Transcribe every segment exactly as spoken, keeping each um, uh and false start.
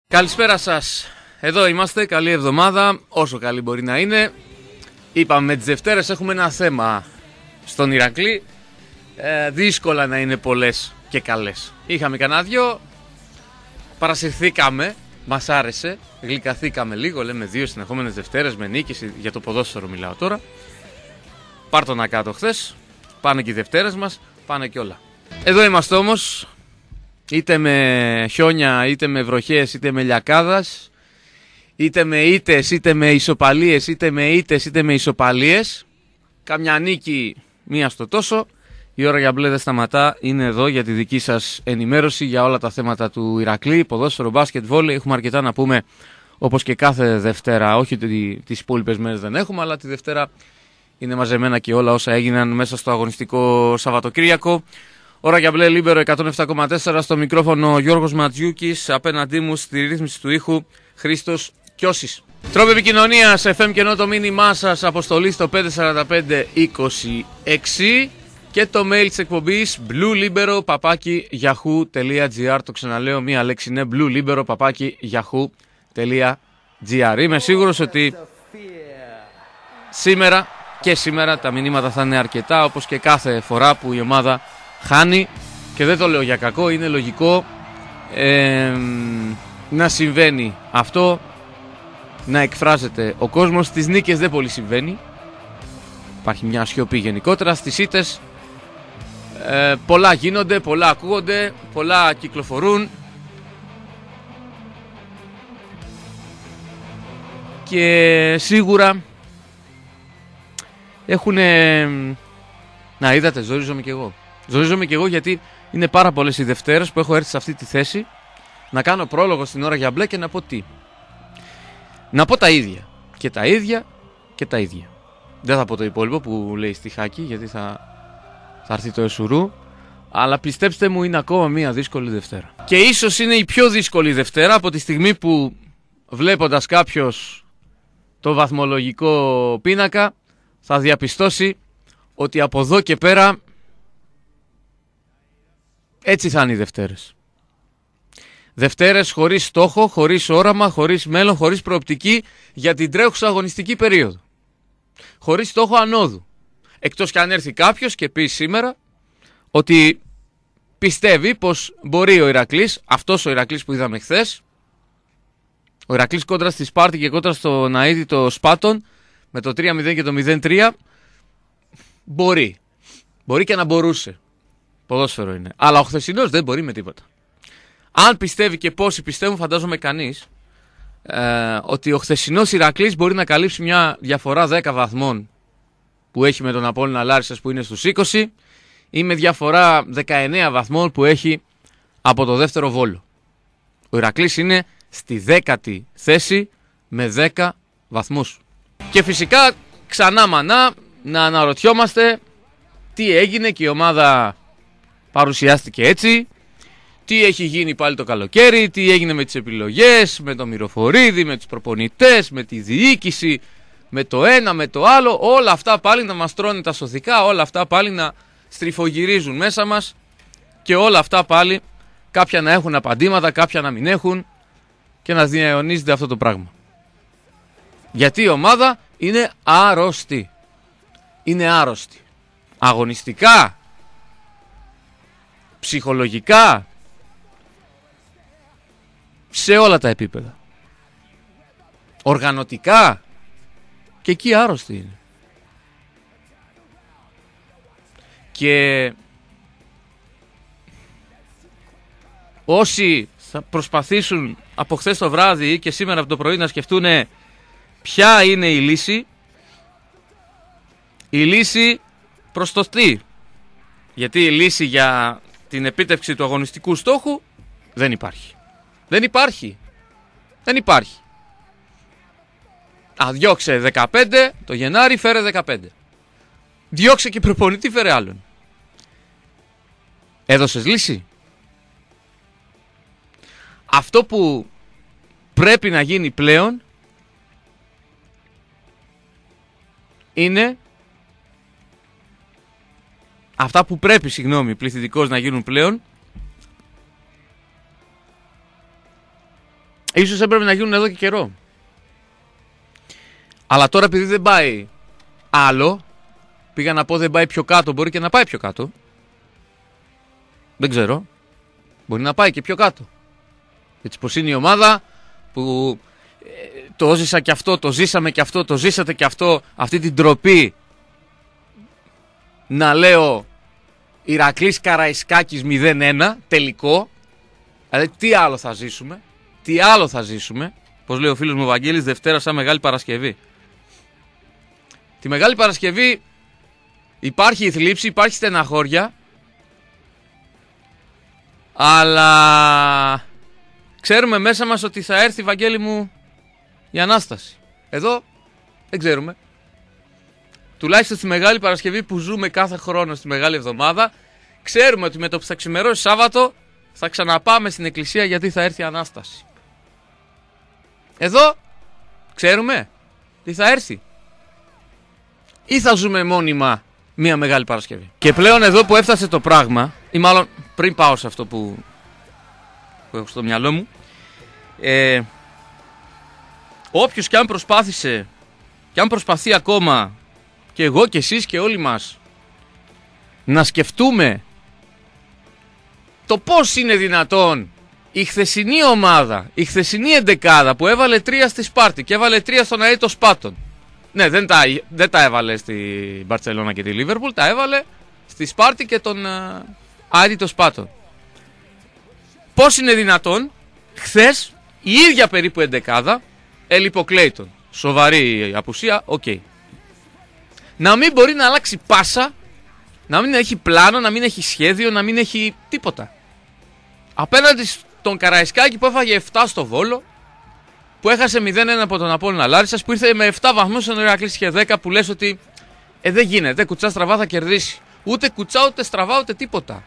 Καλησπέρα σας. Εδώ είμαστε, καλή εβδομάδα, όσο καλή μπορεί να είναι. Είπαμε με τις Δευτέρες έχουμε ένα θέμα στον Ηρακλή. ε, Δύσκολα να είναι πολλές και καλές. Είχαμε κανένα δυο, παρασυρθήκαμε, μας άρεσε, γλυκαθήκαμε λίγο. Λέμε δύο συνεχόμενες Δευτέρες με νίκες, για το ποδόσφαιρο μιλάω τώρα. Πάρ' το να κάτω χθες, πάνε και οι Δευτέρες μας, πάνε και όλα. Εδώ είμαστε όμως, είτε με χιόνια, είτε με βροχές, είτε με λιακάδας, είτε με ήττες, είτε με ισοπαλίες, είτε με ήττες, είτε με ισοπαλίες. Κάμια νίκη, μία στο τόσο. Η ώρα για μπλε δεν σταματά, είναι εδώ για τη δική σας ενημέρωση για όλα τα θέματα του Ηρακλή, ποδόσφαιρο, μπάσκετ, βόλεϊ. Έχουμε αρκετά να πούμε, όπως και κάθε Δευτέρα. Όχι ότι τις υπόλοιπες μέρες δεν έχουμε, αλλά τη Δευτέρα είναι μαζεμένα και όλα όσα έγιναν μέσα στο αγωνιστικό Σαββατοκύριακο. Ώρα για μπλε Λίμπερο εκατόν επτά κόμμα τέσσερα, στο μικρόφωνο Γιώργος Ματζιούκης, απέναντί μου στη ρύθμιση του ήχου Χρήστος Κιώσης. Τρόπο επικοινωνίας, εφ εμ και ενώ το μήνυμά σας, αποστολή στο πέντε τέσσερα πέντε είκοσι έξι και το mail της εκπομπής bluelibero παπάκι yahoo τελεία gr. Το ξαναλέω, μία λέξη είναι bluelibero παπάκι yahoo τελεία gr. Είμαι σίγουρος ότι σήμερα και σήμερα τα μηνύματα θα είναι αρκετά, όπως και κάθε φορά που η ομάδα χάνει, και δεν το λέω για κακό, είναι λογικό ε, να συμβαίνει αυτό, να εκφράζεται ο κόσμος. Στις νίκες δεν πολύ συμβαίνει, υπάρχει μια σιωπή γενικότερα. Στις ήττες ε, πολλά γίνονται, πολλά ακούγονται, πολλά κυκλοφορούν και σίγουρα έχουνε... Να, είδατε, ζορίζομαι κι εγώ. Ζορίζομαι κι εγώ γιατί είναι πάρα πολλές οι Δευτέρες που έχω έρθει σε αυτή τη θέση να κάνω πρόλογο στην ώρα για μπλε και να πω τι. Να πω τα ίδια. Και τα ίδια και τα ίδια. Δεν θα πω το υπόλοιπο που λέει στιχάκι, γιατί θα, θα έρθει το εσουρού. Αλλά πιστέψτε μου, είναι ακόμα μια δύσκολη Δευτέρα. Και ίσως είναι η πιο δύσκολη Δευτέρα από τη στιγμή που, βλέποντας κάποιος το βαθμολογικό πίνακα, θα διαπιστώσει ότι από εδώ και πέρα έτσι θα είναι οι Δευτέρες. Δευτέρες χωρίς στόχο, χωρίς όραμα, χωρίς μέλλον, χωρίς προοπτική για την τρέχουσα αγωνιστική περίοδο. Χωρίς στόχο ανόδου. Εκτός κι αν έρθει κάποιος και πει σήμερα ότι πιστεύει πως μπορεί ο Ηρακλής, αυτός ο Ηρακλής που είδαμε χθες, ο Ηρακλής κόντρα στη Σπάρτη και κόντρα στο Ναΐδη το Σπάτον, με το τρία μηδέν και το μηδέν τρία, μπορεί. Μπορεί και να μπορούσε. Ποδόσφαιρο είναι. Αλλά ο χθεσινός δεν μπορεί με τίποτα. Αν πιστεύει, και πόσοι πιστεύουν, φαντάζομαι κανείς, ε, ότι ο χθεσινός Ηρακλής μπορεί να καλύψει μια διαφορά δέκα βαθμών που έχει με τον Απόλλωνα Λάρισσας που είναι στους είκοσι, ή με διαφορά δεκαεννέα βαθμών που έχει από το δεύτερο Βόλο. Ο Ηρακλής είναι στη δέκατη θέση με δέκα βαθμούς. Και φυσικά ξανά μανά να αναρωτιόμαστε τι έγινε, και η ομάδα παρουσιάστηκε έτσι, τι έχει γίνει πάλι το καλοκαίρι, τι έγινε με τις επιλογές, με το Μυροφορίδη, με τους προπονητές, με τη διοίκηση, με το ένα, με το άλλο. Όλα αυτά πάλι να μας τρώνε τα σωθικά, όλα αυτά πάλι να στριφογυρίζουν μέσα μας, και όλα αυτά πάλι κάποια να έχουν απαντήματα, κάποια να μην έχουν, και να διαιωνίζεται αυτό το πράγμα. Γιατί η ομάδα είναι άρρωστη. Είναι άρρωστη. Αγωνιστικά, ψυχολογικά, σε όλα τα επίπεδα. Οργανωτικά, και εκεί άρρωστη είναι. Και όσοι θα προσπαθήσουν από χθες το βράδυ και σήμερα από το πρωί να σκεφτούν ποια είναι η λύση, η λύση προς το τι. Γιατί η λύση για την επίτευξη του αγωνιστικού στόχου δεν υπάρχει. Δεν υπάρχει. Δεν υπάρχει. Α, διώξε δεκαπέντε το Γενάρη, φέρε δεκαπέντε. Διώξε και προπονητή, φέρε άλλον. Έδωσες λύση. Αυτό που πρέπει να γίνει πλέον είναι αυτά που πρέπει, συγγνώμη, πληθυντικώς να γίνουν πλέον Ίσως έπρεπε να γίνουν εδώ και καιρό. Αλλά τώρα επειδή δεν πάει άλλο, πήγα να πω δεν πάει πιο κάτω, μπορεί και να πάει πιο κάτω. Δεν ξέρω. Μπορεί να πάει και πιο κάτω. Έτσι πως είναι η ομάδα που ε, το ζήσα και αυτό, το ζήσαμε και αυτό, το ζήσατε και αυτό, αυτή την ντροπή να λέω Ηρακλής Καραϊσκάκης μηδέν ένα τελικό. Δηλαδή τι άλλο θα ζήσουμε, τι άλλο θα ζήσουμε, πως λέει ο φίλος μου ο Βαγγέλης, Δευτέρα σαν Μεγάλη Παρασκευή. Τη Μεγάλη Παρασκευή υπάρχει η θλίψη, υπάρχει στεναχώρια, αλλά ξέρουμε μέσα μας ότι θα έρθει, Βαγγέλη μου, η Ανάσταση. Εδώ δεν ξέρουμε. Τουλάχιστον στη Μεγάλη Παρασκευή που ζούμε κάθε χρόνο στη Μεγάλη Εβδομάδα, ξέρουμε ότι με το που θα ξημερώσει Σάββατο θα ξαναπάμε στην εκκλησία γιατί θα έρθει η Ανάσταση. Εδώ ξέρουμε τι θα έρθει. Ή θα ζούμε μόνιμα μια Μεγάλη Παρασκευή. Και πλέον εδώ που έφτασε το πράγμα, ή μάλλον πριν πάω σε αυτό που, που έχω στο μυαλό μου, ε, όποιος και αν προσπάθησε και αν προσπαθεί ακόμα, και εγώ και εσείς και όλοι μας, να σκεφτούμε το πώς είναι δυνατόν η χθεσινή ομάδα, η χθεσινή εντεκάδα που έβαλε τρία στη Σπάρτη και έβαλε τρία στον Αίτο Σπάτον. Ναι, δεν τα, δεν τα έβαλε στη Μπαρτσελώνα και τη Λίβερπουλ, τα έβαλε στη Σπάρτη και τον Αίτο Σπάτον. Πώς είναι δυνατόν χθες η ίδια περίπου εντεκάδα, έλειπε ο Κλέιτον, σοβαρή απουσία, οκ. Okay. Να μην μπορεί να αλλάξει πάσα, να μην έχει πλάνο, να μην έχει σχέδιο, να μην έχει τίποτα. Απέναντι στον Καραϊσκάκη που έφαγε επτά στο Βόλο, που έχασε μηδέν ένα από τον Απόλλωνα Λάρισσας, που ήρθε με επτά βαθμούς, στον Ηρακλής είχε δέκα, που λες ότι ε, δεν γίνεται, κουτσά στραβά θα κερδίσει. Ούτε κουτσά, ούτε στραβά, ούτε τίποτα.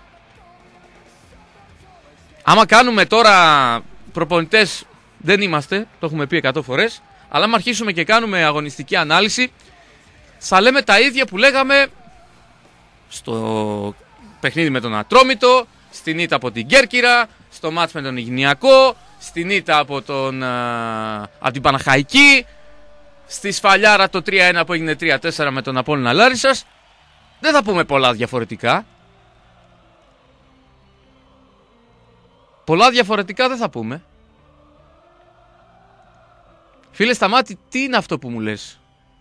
Άμα κάνουμε τώρα προπονητές, δεν είμαστε, το έχουμε πει εκατό φορές, αλλά άμα αρχίσουμε και κάνουμε αγωνιστική ανάλυση, θα λέμε τα ίδια που λέγαμε στο παιχνίδι με τον Ατρόμητο, στην ήττα από την Κέρκυρα, στο μάτς με τον Ιγνιακό, στην ήττα από, τον, α, από την Παναχαϊκή, στη Σφαλιάρα το τρία ένα που έγινε τρία τέσσερα με τον Απόλλωνα Λάρισσας. Δεν θα πούμε πολλά διαφορετικά. Πολλά διαφορετικά δεν θα πούμε. Φίλε Σταμάτη, τι είναι αυτό που μου λες?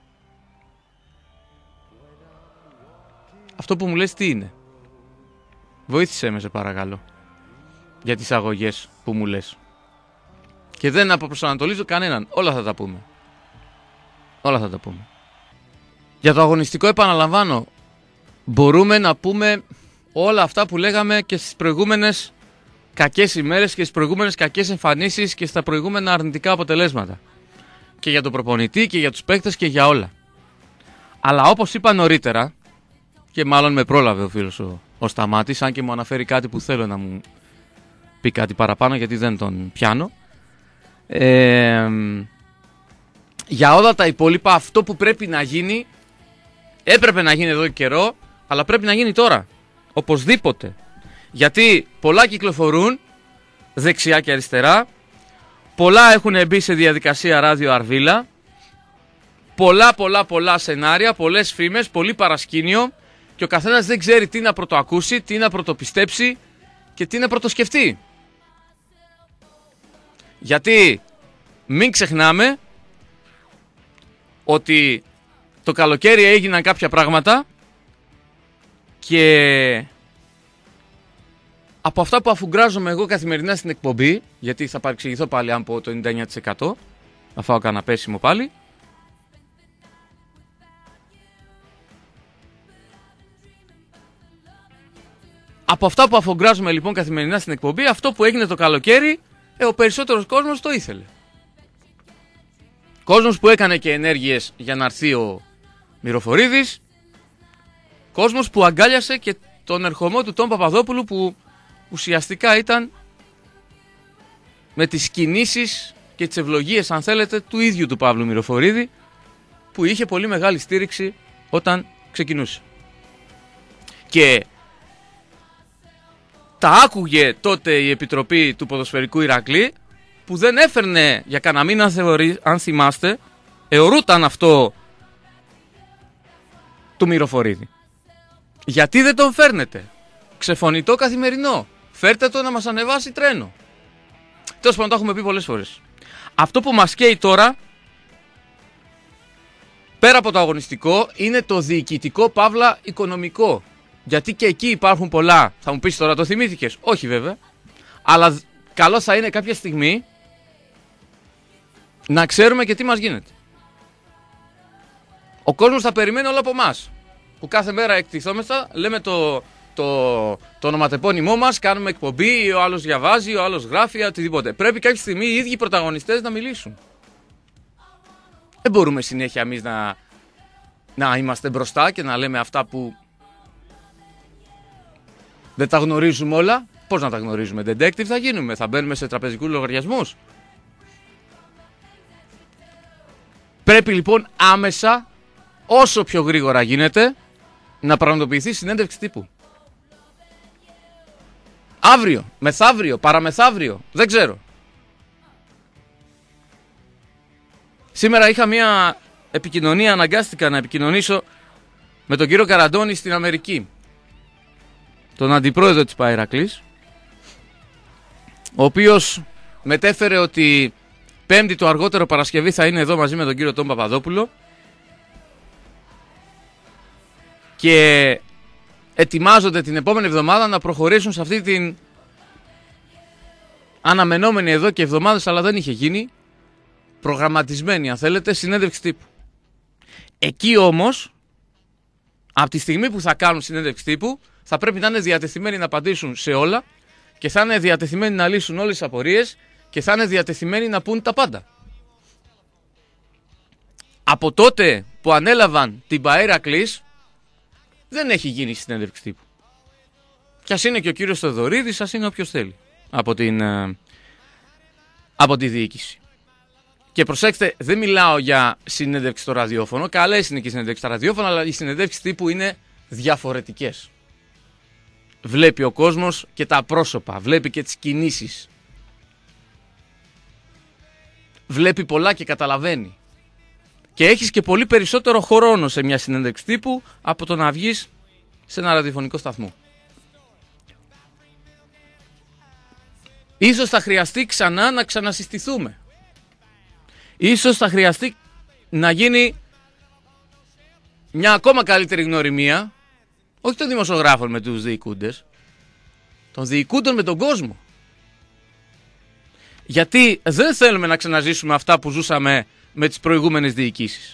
Αυτό που μου λες τι είναι? Βοήθησέ με σε παρακαλώ για τις αγωγές που μου λες. Και δεν αποπροσανατολίζω κανέναν. Όλα θα τα πούμε. Όλα θα τα πούμε. Για το αγωνιστικό επαναλαμβάνω, μπορούμε να πούμε όλα αυτά που λέγαμε και στις προηγούμενες κακές ημέρες και στις προηγούμενες κακές εμφανίσεις και στα προηγούμενα αρνητικά αποτελέσματα. Και για τον προπονητή και για τους παίκτες και για όλα. Αλλά όπως είπα νωρίτερα, και μάλλον με πρόλαβε ο φίλος ο, ο Σταμάτης, αν και μου αναφέρει κάτι που θέλω να μου πει κάτι παραπάνω γιατί δεν τον πιάνω. Ε, για όλα τα υπόλοιπα, αυτό που πρέπει να γίνει, έπρεπε να γίνει εδώ και καιρό, αλλά πρέπει να γίνει τώρα. Οπωσδήποτε. Γιατί πολλά κυκλοφορούν δεξιά και αριστερά, πολλά έχουν μπει σε διαδικασία ράδιο Αρβίλα, πολλά πολλά πολλά σενάρια, πολλές φήμες, πολύ παρασκήνιο, και ο καθένας δεν ξέρει τι να πρωτοακούσει, τι να πρωτοπιστέψει και τι να πρωτοσκεφτεί. Γιατί μην ξεχνάμε ότι το καλοκαίρι έγιναν κάποια πράγματα και από αυτά που αφουγκράζομαι εγώ καθημερινά στην εκπομπή, γιατί θα παρεξηγηθώ πάλι αν πω το ενενήντα εννέα τοις εκατό, θα φάω κανένα πέσιμο πάλι, από αυτά που αφουγκράζομαι λοιπόν καθημερινά στην εκπομπή, αυτό που έγινε το καλοκαίρι, ε, ο περισσότερος κόσμος το ήθελε. Κόσμος που έκανε και ενέργειες για να έρθει ο Μυροφορίδης, κόσμος που αγκάλιασε και τον ερχομό του Τον Παπαδόπουλου, που ουσιαστικά ήταν με τις κινήσεις και τις ευλογίες, αν θέλετε, του ίδιου του Παύλου Μυροφορίδη, που είχε πολύ μεγάλη στήριξη όταν ξεκινούσε. Και τα άκουγε τότε η Επιτροπή του Ποδοσφαιρικού Ηρακλή, που δεν έφερνε για κανένα μήνα, θεωρεί, αν θυμάστε, αιωρούταν αυτό του Μυροφορίδη. Γιατί δεν τον φέρνετε? Ξεφωνητό καθημερινό. Φέρτε το να μας ανεβάσει τρένο. Τέλος πάντων, το έχουμε πει πολλές φορές. Αυτό που μας καίει τώρα, πέρα από το αγωνιστικό, είναι το διοικητικό παύλα οικονομικό. Γιατί και εκεί υπάρχουν πολλά. Θα μου πεις τώρα, το θυμήθηκες? Όχι βέβαια. Αλλά καλό θα είναι κάποια στιγμή να ξέρουμε και τι μας γίνεται. Ο κόσμος θα περιμένει όλα από εμάς. Που κάθε μέρα εκτιθόμεθα, λέμε το, το, το ονοματεπώνυμό μας, κάνουμε εκπομπή, ο άλλος διαβάζει, ο άλλος γράφει, οτιδήποτε. Πρέπει κάποια στιγμή οι ίδιοι οι πρωταγωνιστές να μιλήσουν. Δεν μπορούμε συνέχεια εμείς να, να είμαστε μπροστά και να λέμε αυτά που δεν τα γνωρίζουμε όλα. Πώς να τα γνωρίζουμε? Detective θα γίνουμε, θα μπαίνουμε σε τραπεζικούς λογαριασμούς. Πρέπει λοιπόν άμεσα, όσο πιο γρήγορα γίνεται, να πραγματοποιηθεί συνέντευξη τύπου. Αύριο, μεθαύριο, παραμεθαύριο, δεν ξέρω. Σήμερα είχα μια επικοινωνία, αναγκάστηκα να επικοινωνήσω με τον κύριο Καραντώνη στην Αμερική, τον αντιπρόεδρο της Παϊρακλής, ο οποίος μετέφερε ότι Πέμπτη το αργότερο Παρασκευή θα είναι εδώ μαζί με τον κύριο Τον Παπαδόπουλο και ετοιμάζονται την επόμενη εβδομάδα να προχωρήσουν σε αυτή την αναμενόμενη εδώ και εβδομάδες, αλλά δεν είχε γίνει, προγραμματισμένη αν θέλετε, συνέντευξη τύπου. Εκεί όμως, από τη στιγμή που θα κάνουν συνέντευξη τύπου, θα πρέπει να είναι διατεθειμένοι να απαντήσουν σε όλα και θα είναι διατεθειμένοι να λύσουν όλες τις απορίες και θα είναι διατεθειμένοι να πούν τα πάντα. Από τότε που ανέλαβαν την Παϊρακλής δεν έχει γίνει συνέντευξη τύπου. Κι ας είναι και ο κύριος Θεοδωρίδης, ας είναι όποιος θέλει από, την, από τη διοίκηση. Και προσέξτε, δεν μιλάω για συνέντευξη στο ραδιόφωνο, καλές είναι και οι συνέντευξεις στα ραδιόφωνα, αλλά οι συνέντευξεις τύπου είναι διαφορετικές. Βλέπει ο κόσμος και τα πρόσωπα, βλέπει και τις κινήσεις. Βλέπει πολλά και καταλαβαίνει. Και έχεις και πολύ περισσότερο χρόνο σε μια συνέντευξη τύπου από το να βγεις σε ένα ραδιοφωνικό σταθμό. Ίσως θα χρειαστεί ξανά να ξανασυστηθούμε. Ίσως θα χρειαστεί να γίνει μια ακόμα καλύτερη γνωριμία, όχι των δημοσιογράφων με τους διοικούντες, των διοικούντων με τον κόσμο. Γιατί δεν θέλουμε να ξαναζήσουμε αυτά που ζούσαμε με τις προηγούμενες διοικήσεις.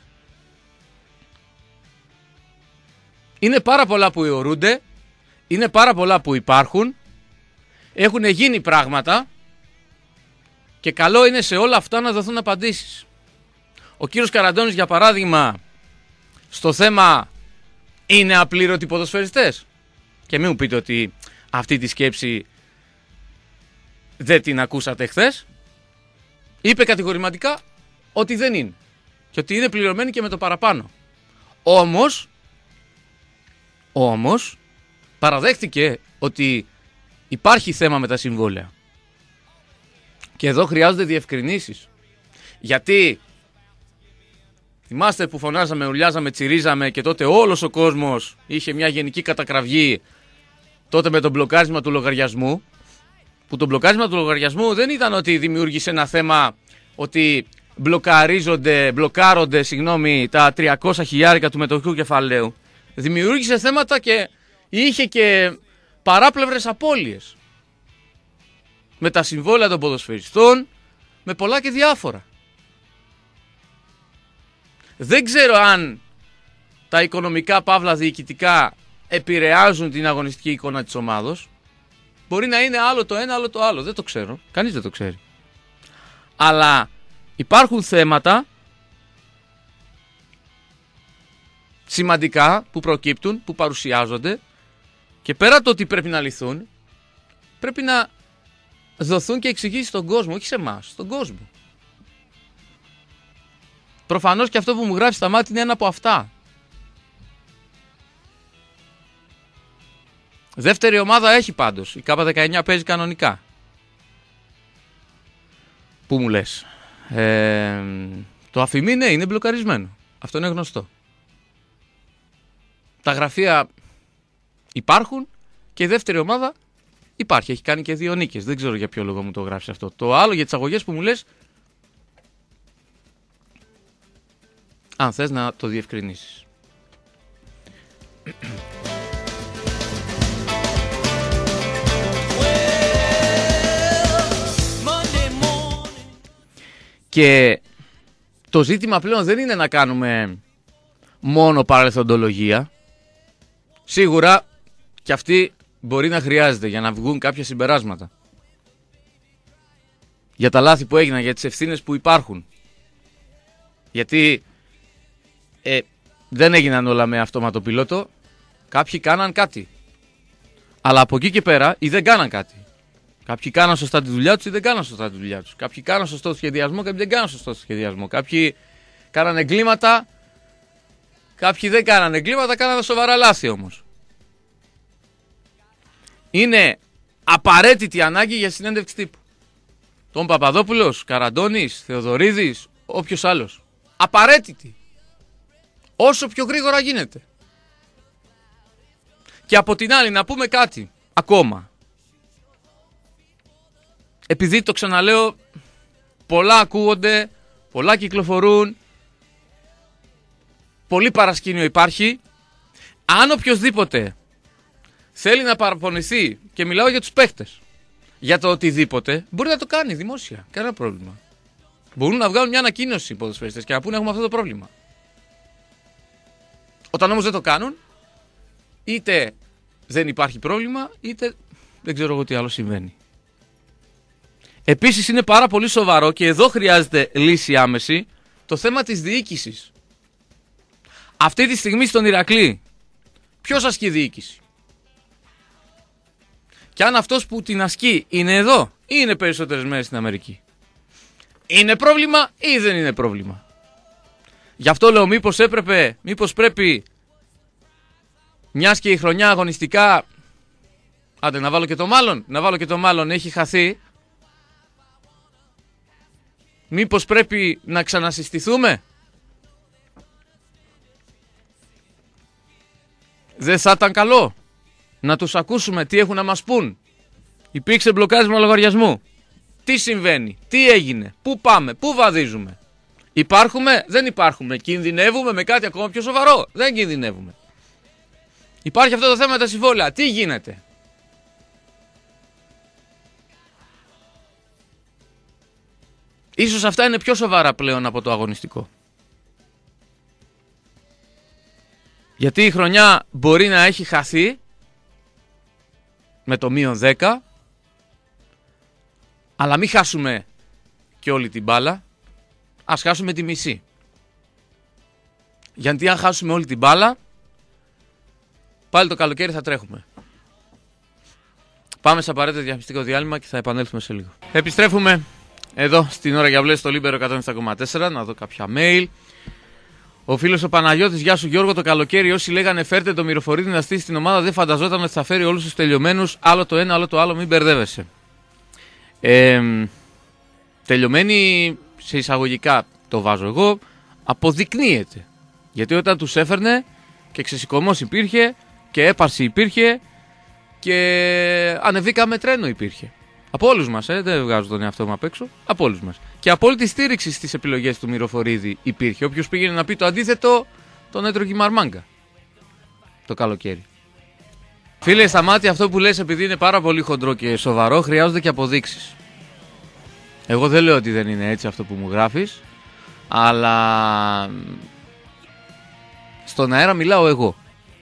Είναι πάρα πολλά που αιωρούνται, είναι πάρα πολλά που υπάρχουν, έχουν γίνει πράγματα και καλό είναι σε όλα αυτά να δοθούν απαντήσεις. Ο κύριος Καραντώνης, για παράδειγμα, στο θέμα είναι απλήρωτοι ποδοσφαιριστές. Και μην μου πείτε ότι αυτή τη σκέψη δεν την ακούσατε χθες. Είπε κατηγορηματικά ότι δεν είναι. Και ότι είναι πληρωμένοι και με το παραπάνω. Όμως, όμως, παραδέχτηκε ότι υπάρχει θέμα με τα συμβόλαια. Και εδώ χρειάζονται διευκρινήσεις. Γιατί θυμάστε που φωνάζαμε, ουρλιάζαμε, τσιρίζαμε και τότε όλος ο κόσμος είχε μια γενική κατακραυγή τότε με το μπλοκάρισμα του λογαριασμού, που το μπλοκάρισμα του λογαριασμού δεν ήταν ότι δημιούργησε ένα θέμα ότι μπλοκαρίζονται, μπλοκάρονται συγγνώμη, τα τριακόσια χιλιάρικα του μετοχικού κεφαλαίου. Δημιούργησε θέματα και είχε και παράπλευρες απώλειες με τα συμβόλαια των ποδοσφαιριστών, με πολλά και διάφορα. Δεν ξέρω αν τα οικονομικά παύλα διοικητικά επηρεάζουν την αγωνιστική εικόνα της ομάδος. Μπορεί να είναι άλλο το ένα, άλλο το άλλο. Δεν το ξέρω. Κανείς δεν το ξέρει. Αλλά υπάρχουν θέματα σημαντικά που προκύπτουν, που παρουσιάζονται και πέρα το ότι πρέπει να λυθούν, πρέπει να δοθούν και εξηγήσεις στον κόσμο, όχι σε εμάς, στον κόσμο. Προφανώς και αυτό που μου γράφει στα μάτια είναι ένα από αυτά. Δεύτερη ομάδα έχει πάντως. Η Κάπα δεκαεννιά παίζει κανονικά. Πού μου λες. Ε, το αφημί, ναι, είναι μπλοκαρισμένο. Αυτό είναι γνωστό. Τα γραφεία υπάρχουν και η δεύτερη ομάδα υπάρχει. Έχει κάνει και δύο νίκες. Δεν ξέρω για ποιο λόγο μου το γράφεις αυτό. Το άλλο για τις αγωγές που μου λες, αν θες να το διευκρινίσεις. Και το ζήτημα πλέον δεν είναι να κάνουμε μόνο παρελθοντολογία. Σίγουρα και αυτή μπορεί να χρειάζεται για να βγουν κάποια συμπεράσματα. Για τα λάθη που έγιναν, για τις ευθύνες που υπάρχουν. Γιατί ε, δεν έγιναν όλα με αυτόματο πιλότο. Κάποιοι κάναν κάτι. Αλλά από εκεί και πέρα ή δεν κάναν κάτι. Κάποιοι κάναν σωστά τη δουλειά τους ή δεν κάναν σωστά τη δουλειά τους. Κάποιοι κάναν σωστό σχεδιασμό, κάποιοι δεν κάναν σωστό σχεδιασμό. Κάποιοι κάναν εγκλήματα, κάποιοι δεν κάναν εγκλήματα, κάναν σοβαρά λάθη όμως. Είναι απαραίτητη ανάγκη για συνέντευξη τύπου. Τον Παπαδόπουλος, Καραντώνης, Θεοδωρίδης, όποιος άλλος. Απαραίτητη. Όσο πιο γρήγορα γίνεται. Και από την άλλη να πούμε κάτι ακόμα. Επειδή το ξαναλέω, πολλά ακούγονται, πολλά κυκλοφορούν, πολύ παρασκήνιο υπάρχει. Αν οποιοσδήποτε θέλει να παραπονηθεί, και μιλάω για τους παίχτες, για το οτιδήποτε, μπορεί να το κάνει δημόσια, κανένα πρόβλημα. Μπορούν να βγάλουν μια ανακοίνωση οι ποδοσφαιριστές και να πούνε έχουμε αυτό το πρόβλημα. Όταν όμως δεν το κάνουν, είτε δεν υπάρχει πρόβλημα, είτε δεν ξέρω εγώ τι άλλο συμβαίνει. Επίσης είναι πάρα πολύ σοβαρό και εδώ χρειάζεται λύση άμεση το θέμα της διοίκησης. Αυτή τη στιγμή στον Ηρακλή ποιος ασκεί διοίκηση? Και αν αυτός που την ασκεί είναι εδώ ή είναι περισσότερες μέρες στην Αμερική? Είναι πρόβλημα ή δεν είναι πρόβλημα? Γι' αυτό λέω μήπως έπρεπε, μήπως πρέπει, μιας και η χρονιά αγωνιστικά, άντε να βάλω και το μάλλον, να βάλω και το μάλλον έχει χαθεί, μήπως πρέπει να ξανασυστηθούμε? Δεν θα ήταν καλό να τους ακούσουμε τι έχουν να μας πούν? Υπήρξε μπλοκάρισμα λογαριασμού. Τι συμβαίνει, τι έγινε, πού πάμε, πού βαδίζουμε? Υπάρχουμε, δεν υπάρχουμε? Κινδυνεύουμε με κάτι ακόμα πιο σοβαρό? Δεν κινδυνεύουμε? Υπάρχει αυτό το θέμα με τα συμβόλαια. Τι γίνεται? Ίσως αυτά είναι πιο σοβαρά πλέον από το αγωνιστικό. Γιατί η χρονιά μπορεί να έχει χαθεί με το μείον δέκα, αλλά μην χάσουμε και όλη την μπάλα. Ας χάσουμε τη μισή. Γιατί αν χάσουμε όλη την μπάλα, πάλι το καλοκαίρι θα τρέχουμε. Πάμε σε απαραίτητο διαφημιστικό διάλειμμα και θα επανέλθουμε σε λίγο. Επιστρέφουμε εδώ στην ώρα για βλέπει στο Λίμπερο εκατόν επτά κόμμα τέσσερα. Να δω κάποια mail. Ο φίλος ο Παναγιώτης, γεια σου Γιώργο. Το καλοκαίρι όσοι λέγανε φέρτε το Μυροφορίδη να στήσει την ομάδα, δεν φανταζόταν ότι θα φέρει όλους τους τελειωμένους. Άλλο το ένα, άλλο το άλλο, μην μπερδεύεσαι. Ε, τελειωμένοι σε εισαγωγικά το βάζω εγώ, αποδεικνύεται. Γιατί όταν τους έφερνε και ξεσηκωμός υπήρχε και έπαρση υπήρχε και ανεβήκαμε τρένο υπήρχε. Από όλους μας, ε, δεν βγάζω τον εαυτό μου απ' έξω, από όλους μας. Και απόλυτη στήριξη στις επιλογές του Μυροφορίδη υπήρχε. Όποιος πήγαινε να πει το αντίθετο, τον έτρωγε μαρμάγκα το καλοκαίρι. Φίλε, σταμάτη αυτό που λες, επειδή είναι πάρα πολύ χοντρό και σοβαρό, χρειάζονται και αποδείξεις. Εγώ δεν λέω ότι δεν είναι έτσι αυτό που μου γράφεις, αλλά στον αέρα μιλάω εγώ.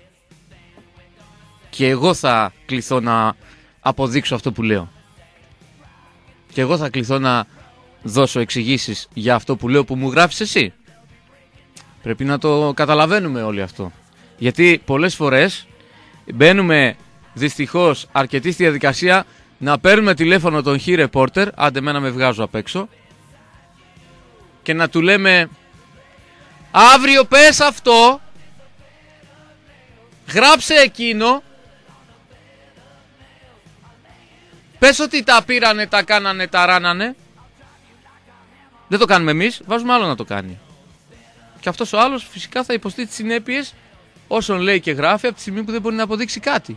Και εγώ θα κληθώ να αποδείξω αυτό που λέω. Και εγώ θα κληθώ να δώσω εξηγήσεις για αυτό που λέω που μου γράφεις εσύ. Πρέπει να το καταλαβαίνουμε όλοι αυτό. Γιατί πολλές φορές μπαίνουμε δυστυχώς αρκετή στη διαδικασία να παίρνουμε τηλέφωνο τον χι ρεπόρτερ, άντε μένα με βγάζω απ' έξω, και να του λέμε αύριο πες αυτό, γράψε εκείνο, πες ότι τα πήρανε, τα κάνανε, τα ράνανε, Δεν το κάνουμε εμείς, βάζουμε άλλο να το κάνει. Και αυτός ο άλλος φυσικά θα υποστεί τις συνέπειες όσων λέει και γράφει από τη στιγμή που δεν μπορεί να αποδείξει κάτι.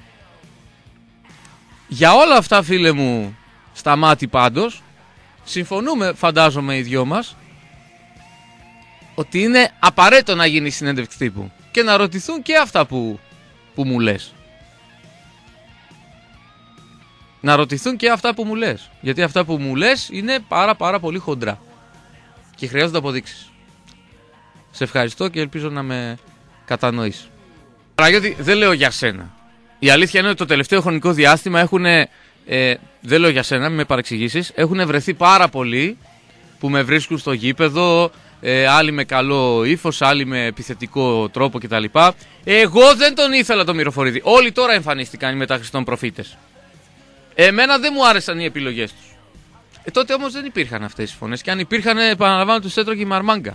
Για όλα αυτά, φίλε μου, στα μάτι πάντως, συμφωνούμε, φαντάζομαι οι δυο μας, ότι είναι απαραίτητο να γίνει συνέντευξη τύπου και να ρωτηθούν και αυτά που, που μου λες. Να ρωτηθούν και αυτά που μου λες. Γιατί αυτά που μου λες είναι πάρα πάρα πολύ χοντρά και χρειάζονται αποδείξεις. Σε ευχαριστώ και ελπίζω να με κατανοείς. Παναγιώτη, δεν λέω για σένα. Η αλήθεια είναι ότι το τελευταίο χρονικό διάστημα έχουν, ε, δεν λέω για σένα, μην με παρεξηγήσεις, έχουν βρεθεί πάρα πολλοί που με βρίσκουν στο γήπεδο, ε, άλλοι με καλό ύφος, άλλοι με επιθετικό τρόπο κτλ. Εγώ δεν τον ήθελα τον Μυροφορίδη. Όλοι τώρα εμφανίστηκαν οι μεταχριστών προφήτες. Εμένα δεν μου άρεσαν οι επιλογές τους. Ε, τότε όμως δεν υπήρχαν αυτές οι φωνές. Και αν υπήρχαν, επαναλαμβάνω, τους έτρωγε η Μαρμάγκα.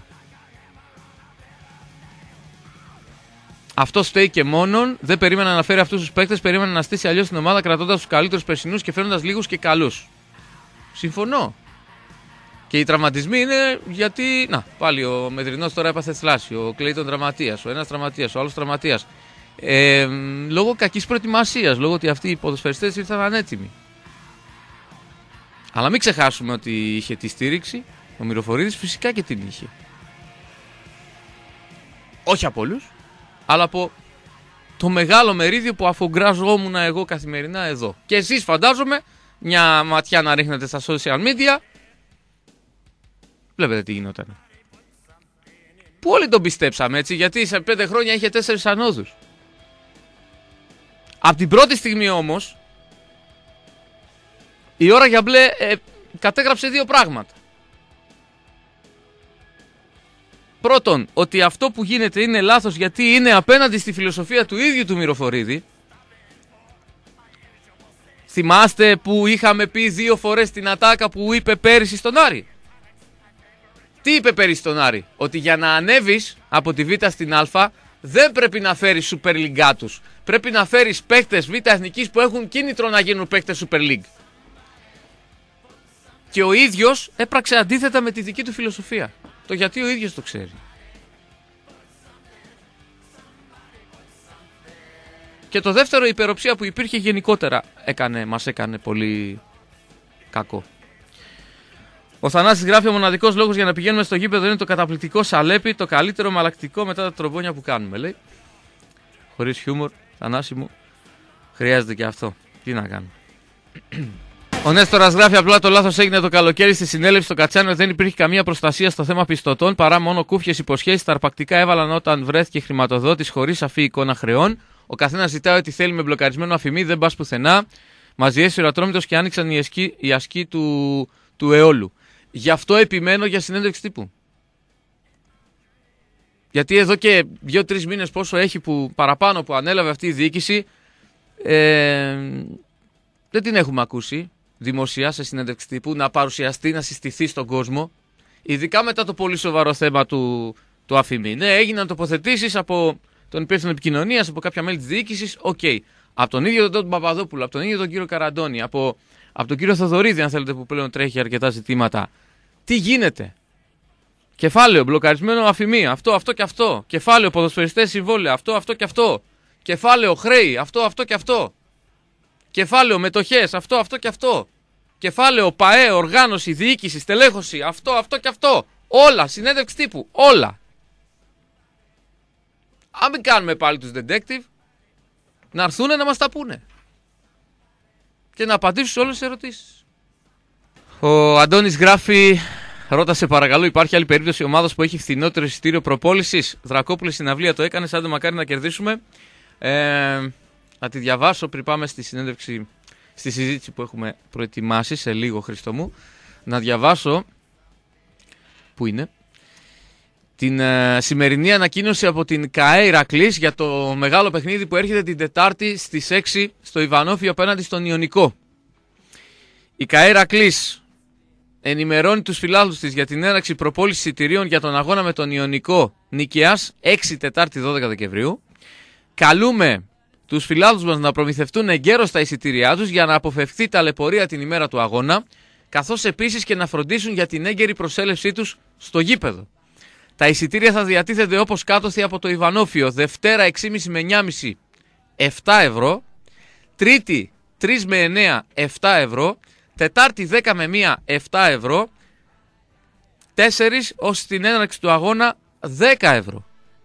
Αυτό φταίει και μόνον. Δεν περίμενα να φέρει αυτούς τους παίκτες. Περίμενα να στήσει αλλιώς την ομάδα κρατώντας τους καλύτερους περσινούς και φέρνοντας λίγους και καλούς. Συμφωνώ. Και οι τραυματισμοί είναι γιατί. Να, πάλι ο Μεδρινός τώρα έπαθε θλάση. Ο Κλέιτον τραυματίας. Ο ένας τραυματίας. Ο άλλος τραυματίας. Ε, λόγω κακής προετοιμασίας. Λόγω ότι αυτοί οι ποδοσφαιριστές ήρθαν ανέτοιμοι. Αλλά μην ξεχάσουμε ότι είχε τη στήριξη. Ο Μυροφορίδης φυσικά και την είχε. Όχι από όλους, αλλά από το μεγάλο μερίδιο που αφογκράζόμουν εγώ καθημερινά εδώ. Και εσείς φαντάζομαι μια ματιά να ρίχνετε στα social media. Βλέπετε τι γινόταν. Που όλοι τον πιστέψαμε, έτσι, γιατί σε πέντε χρόνια είχε τέσσερις ανόδους. Από την πρώτη στιγμή όμως η ώρα για μπλε ε, κατέγραψε δύο πράγματα. Πρώτον, ότι αυτό που γίνεται είναι λάθος γιατί είναι απέναντι στη φιλοσοφία του ίδιου του Μυροφορίδη. Θυμάστε που είχαμε πει δύο φορές την ατάκα που είπε πέρυσι στον Άρη. Τι είπε πέρυσι στον Άρη? Ότι για να ανέβεις από τη Β στην Α δεν πρέπει να φέρεις Super League τους. Πρέπει να φέρεις παίκτες Β εθνικής που έχουν κίνητρο να γίνουν παίκτες Super League. Και ο ίδιος έπραξε αντίθετα με τη δική του φιλοσοφία. Το γιατί ο ίδιος το ξέρει. Και το δεύτερο, η υπεροψία που υπήρχε γενικότερα έκανε, μας έκανε πολύ κακό. Ο Θανάσης γράφει: ο μοναδικός λόγος για να πηγαίνουμε στο γήπεδο είναι το καταπληκτικό σαλέπι, το καλύτερο μαλακτικό μετά τα τρομπόνια που κάνουμε, λέει. Χωρίς χιούμορ, Θανάση μου, χρειάζεται και αυτό. Τι να κάνουμε. Ο Νέστορας γράφει: απλά το λάθος έγινε το καλοκαίρι στη συνέλευση στο Κατσάνιο. Δεν υπήρχε καμία προστασία στο θέμα πιστωτών παρά μόνο κούφιες υποσχέσεις. Τα αρπακτικά έβαλαν όταν βρέθηκε χρηματοδότης χωρίς σαφή εικόνα χρεών. Ο καθένας ζητάει ό,τι θέλει με μπλοκαρισμένο αφημί, δεν πας πουθενά. Μαζί έσυρε ο Ατρόμητος και άνοιξαν οι ασκοί, οι ασκοί του, του αιώλου. Γι' αυτό επιμένω για συνέντευξη τύπου. Γιατί εδώ και δύο-τρεις μήνες πόσο έχει που παραπάνω που ανέλαβε αυτή η διοίκηση, ε, δεν την έχουμε ακούσει δημοσία σε συνέντευξη τύπου να παρουσιαστεί, να συστηθεί στον κόσμο. Ειδικά μετά το πολύ σοβαρό θέμα του, του αφημί. Ναι, έγιναν τοποθετήσεις από τον υπεύθυνο επικοινωνίας, από κάποια μέλη της διοίκησης. Οκ. Okay. Από τον ίδιο τον Παπαδόπουλο, από τον ίδιο τον κύριο Καραντώνη, από, από τον κύριο Θοδωρίδη, αν θέλετε, που πλέον τρέχει αρκετά ζητήματα. Τι γίνεται? Κεφάλαιο, μπλοκαρισμένο αφημί, αυτό, αυτό και αυτό. Κεφάλαιο, ποδοσφαιριστές συμβόλαια, αυτό, αυτό και αυτό. Κεφάλαιο, χρέη, αυτό, αυτό και αυτό. Κεφάλαιο, μετοχές, αυτό, αυτό και αυτό. Κεφάλαιο, ΠΑΕ, οργάνωση, διοίκηση, στελέχωση, αυτό, αυτό και αυτό. Όλα, συνέντευξη τύπου, όλα. Αν μην κάνουμε πάλι τους detective, να έρθουν να μας τα πούνε. Και να απαντήσουν σε όλες τις ερωτήσεις. Ο Αντώνης γράφει: ρώτασε παρακαλώ, υπάρχει άλλη περίπτωση ομάδας που έχει φθηνότερο εισιτήριο προπόλησης? Δρακόπουλε στην αυλία το έκανε, σαν το μακάρι να κερδίσουμε. Ε, να τη διαβάσω πριν πάμε στη συνέντευξη, στη συζήτηση που έχουμε προετοιμάσει σε λίγο, Χριστό μου. Να διαβάσω, που είναι, την ε, σημερινή ανακοίνωση από την ΚΑΕ Ηρακλής για το μεγάλο παιχνίδι που έρχεται την Τετάρτη στις έξι στο Ιβανόφιο απέναντι στον Ιωνικό. Η ΚΑΕ Ηρακλής ενημερώνει τους φιλάθλους της για την έναρξη προπόλησης εισιτηρίων για τον αγώνα με τον Ιωνικό Νικαιάς έξι Τετάρτη δώδεκα Δεκεμβρίου. Καλούμε τους φιλάθλους μας να προμηθευτούν εγκαίρως τα εισιτήριά τους για να αποφευχθεί ταλαιπωρία την ημέρα του αγώνα. καθώς επίσης και να φροντίσουν για την έγκαιρη προσέλευσή τους στο γήπεδο. Τα εισιτήρια θα διατίθενται όπως κάτωθι από το Ιβανόφιο, Δευτέρα έξι και μισή με εννιά και μισή επτά ευρώ, Τρίτη τρεις με εννέα επτά ευρώ, Τετάρτη δέκα με μία επτά ευρώ, τέσσερις ως την έναρξη του αγώνα δέκα ευρώ.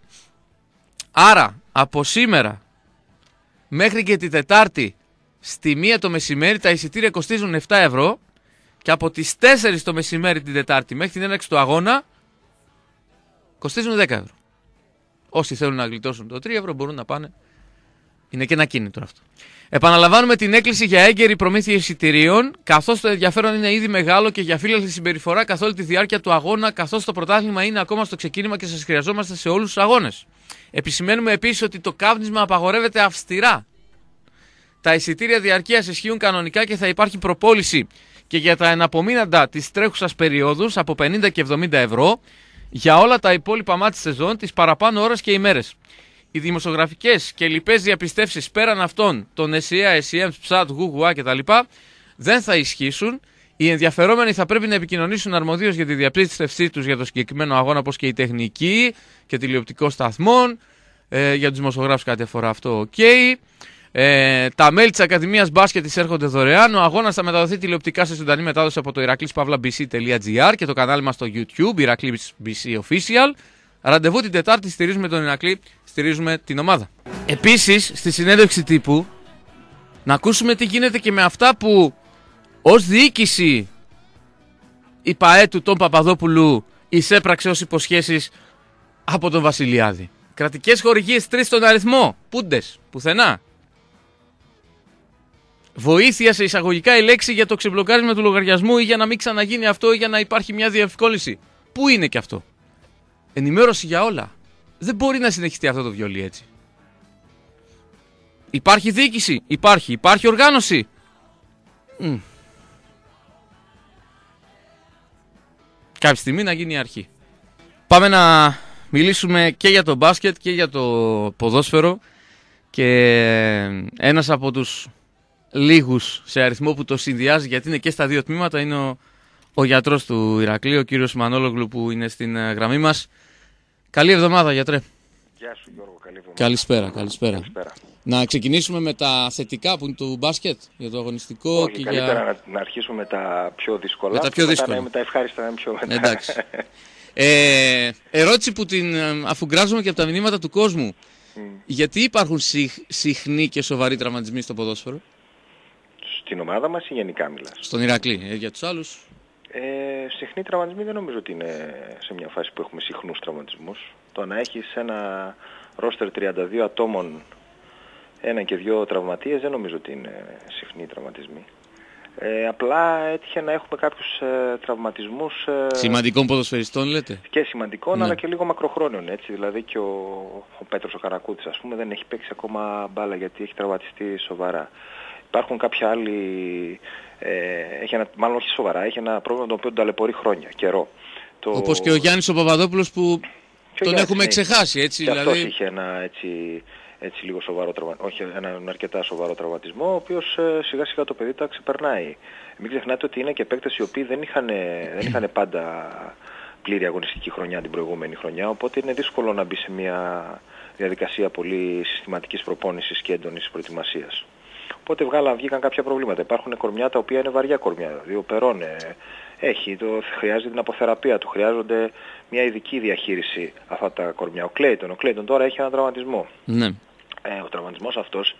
Άρα από σήμερα μέχρι και τη Τετάρτη στη μία το μεσημέρι τα εισιτήρια κοστίζουν επτά ευρώ και από τις τέσσερις το μεσημέρι την Τετάρτη μέχρι την έναρξη του αγώνα κοστίζουν δέκα ευρώ. Όσοι θέλουν να γλιτώσουν το τρία ευρώ μπορούν να πάνε. Είναι και ένα κίνητρο αυτό. Επαναλαμβάνουμε την έκκληση για έγκαιρη προμήθεια εισιτηρίων, καθώς το ενδιαφέρον είναι ήδη μεγάλο και για φύλακτη συμπεριφορά καθ' όλη τη διάρκεια του αγώνα, καθώς το πρωτάθλημα είναι ακόμα στο ξεκίνημα και σας χρειαζόμαστε σε όλους τους αγώνες. Επισημαίνουμε επίσης ότι το κάπνισμα απαγορεύεται αυστηρά. Τα εισιτήρια διαρκείας ισχύουν κανονικά και θα υπάρχει προπόληση και για τα εναπομείναντα της τρέχουσας περιόδους από πενήντα και εβδομήντα ευρώ για όλα τα υπόλοιπα μάτς της σεζόν, τις παραπάνω ώρες και ημέρες. Οι δημοσιογραφικές και λοιπές διαπιστεύσεις πέραν αυτών των ΕΣΥΑ, ΕΣΥΕΜ, ΨΑΤ, ΓΟΥΓΟΑ κτλ. Δεν θα ισχύσουν. Οι ενδιαφερόμενοι θα πρέπει να επικοινωνήσουν αρμοδίως για τη διαπίστευσή τους για το συγκεκριμένο αγώνα, όπως και η τεχνική και τηλεοπτικό σταθμών. Ε, για τους δημοσιογράφους κάτι αφορά αυτό, οκ. Okay. Ε, τα μέλη της Ακαδημίας Μπάσκετ εισέρχονται δωρεάν. Ο αγώνας θα μεταδοθεί τηλεοπτικά σε ζωντανή μετάδοση από το ηρακλής παύλα μπι σι τελεία τζι άρ και το κανάλι μας στο YouTube, Ηρακλής μπι σι Official. Ραντεβού την Τετάρτη, στηρίζουμε τον Ηρακλή, στηρίζουμε την ομάδα. Επίσης, στη συνέντευξη τύπου, να ακούσουμε τι γίνεται και με αυτά που ως διοίκηση η ΠΑΕ του Τον Παπαδόπουλου εισέπραξε ως υποσχέσεις από τον Βασιλιάδη. Κρατικές χορηγίες τρεις στον αριθμό, πούντες, πουθενά. Βοήθεια σε εισαγωγικά η λέξη για το ξεμπλοκάρισμα του λογαριασμού ή για να μην ξαναγίνει αυτό ή για να υπάρχει μια διευκόλυνση. Πού είναι και αυτό? Ενημέρωση για όλα. Δεν μπορεί να συνεχιστεί αυτό το βιολί έτσι. Υπάρχει διοίκηση, υπάρχει, υπάρχει οργάνωση. Mm. Κάποια στιγμή να γίνει η αρχή. Πάμε να μιλήσουμε και για το μπάσκετ και για το ποδόσφαιρο. Και ένας από τους λίγους σε αριθμό που το συνδυάζει, γιατί είναι και στα δύο τμήματα, είναι ο, ο γιατρός του Ηρακλή, ο κύριος Μανόλογλου, που είναι στην γραμμή μας. Καλή εβδομάδα, γιατρέ. Γεια σου, Γιώργο, καλή εβδομάδα. Καλησπέρα, καλησπέρα. καλησπέρα. Να ξεκινήσουμε με τα θετικά που είναι του μπάσκετ, για το αγωνιστικό. Όχι, και καλύτερα για... να, να αρχίσουμε με τα πιο δύσκολα. Με τα πιο δύσκολα. Μετά, με τα ευχάριστα να είναι πιο μετά. Εντάξει. ε, ερώτηση που την αφουγκράζουμε και από τα μηνύματα του κόσμου. Mm. Γιατί υπάρχουν συχ, συχνοί και σοβαροί τραυματισμοί στο ποδόσφαιρο? Στην ομάδα μας ή γενικά μιλάς? Στον Ηρακλή, ε, για τους άλλους. Ε, συχνοί τραυματισμοί δεν νομίζω ότι είναι σε μια φάση που έχουμε συχνούς τραυματισμούς. Το να έχεις ένα ρόστερ τριάντα δύο ατόμων, ένα και δύο τραυματίες, δεν νομίζω ότι είναι συχνοί τραυματισμοί. Ε, απλά έτυχε να έχουμε κάποιους ε, τραυματισμούς... Ε, σημαντικών ποδοσφαιριστών λέτε? Και σημαντικών, ναι, αλλά και λίγο μακροχρόνιων, έτσι. Δηλαδή και ο, ο Πέτρος ο Καρακούτης, ας πούμε, δεν έχει παίξει ακόμα μπάλα γιατί έχει τραυματιστεί σοβαρά. Υπάρχουν κάποια άλλοι... Ε, έχει ένα, μάλλον όχι σοβαρά, έχει ένα πρόβλημα το οποίο τον ταλαιπωρεί χρόνια, καιρό. Το... Όπως και ο Γιάννης ο Παπαδόπουλος που και τον Γιάννης, έχουμε ναι, ξεχάσει, έτσι. Και δηλαδή... αυτός είχε ένα έτσι, έτσι λίγο σοβαρό τραυματισμό, όχι έναν αρκετά σοβαρό τραυματισμό, ο οποίος ε, σιγά σιγά το παιδί τα ξεπερνάει. Μην ξεχνάτε ότι είναι και παίκτες οι οποίοι δεν είχαν, δεν είχαν πάντα πλήρη αγωνιστική χρονιά την προηγούμενη χρονιά, οπότε είναι δύσκολο να μπει σε μια διαδικασία πολύ συστηματικής προπόνησης και έντονης προετοιμασίας. Οπότε βγάλαν, βγήκαν κάποια προβλήματα. Υπάρχουν κορμιά τα οποία είναι βαριά κορμιά, δηλαδή ο Περόν έχει, το, χρειάζεται την αποθεραπεία του, χρειάζονται μια ειδική διαχείριση αυτά τα κορμιά. Ο Κλέιτον, ο Κλέιτον τώρα έχει έναν τραυματισμό. Ναι. Ε, ο τραυματισμός αυτός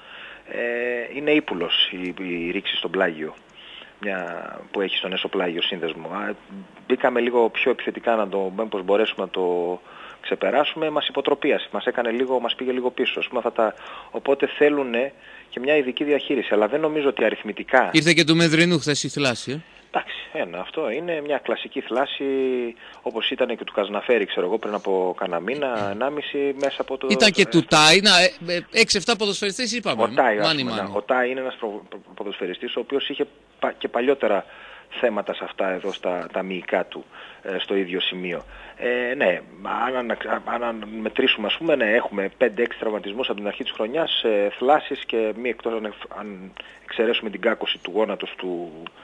ε, είναι ύπουλος, η, η ρήξη στον πλάγιο, μια, που έχει στον έσω-πλάγιο σύνδεσμο. Α, μπήκαμε λίγο πιο επιθετικά να το, πώς μπορέσουμε να το ξεπεράσουμε, μας υποτροπίασε, μας έκανε λίγο, μας πήγε λίγο πίσω. Ας πούμε, αυτά τα, οπότε θέλουν και μια ειδική διαχείριση, αλλά δεν νομίζω ότι αριθμητικά... Ήρθε και του Μεδρινού χθες η θλάση, ε? Εντάξει, ένα αυτό είναι μια κλασική θλάση, όπως ήταν και του Καζναφέρη, ξέρω εγώ, πριν από κανένα μήνα, ενάμιση, μέσα από το... Ήταν και του Τάι, έξι εφτά ποδοσφαιριστές είπαμε. Ο Τάι, μάνι, μάνι. Ο Τάι είναι ένας προ, προ, ποδοσφαιριστής, ο οποίος είχε πα, και παλιότερα θέματα σε αυτά εδώ στα τα μυϊκά του, ε, στο ίδιο σημείο. Ε, ναι, αν, αν, αν μετρήσουμε, ας πούμε, ναι, έχουμε πέντε έξι τραυματισμούς από την αρχή της χρονιάς, ε, θλάσεις και μη εκτός αν, αν εξαιρέσουμε την κάκωση του γόνατος του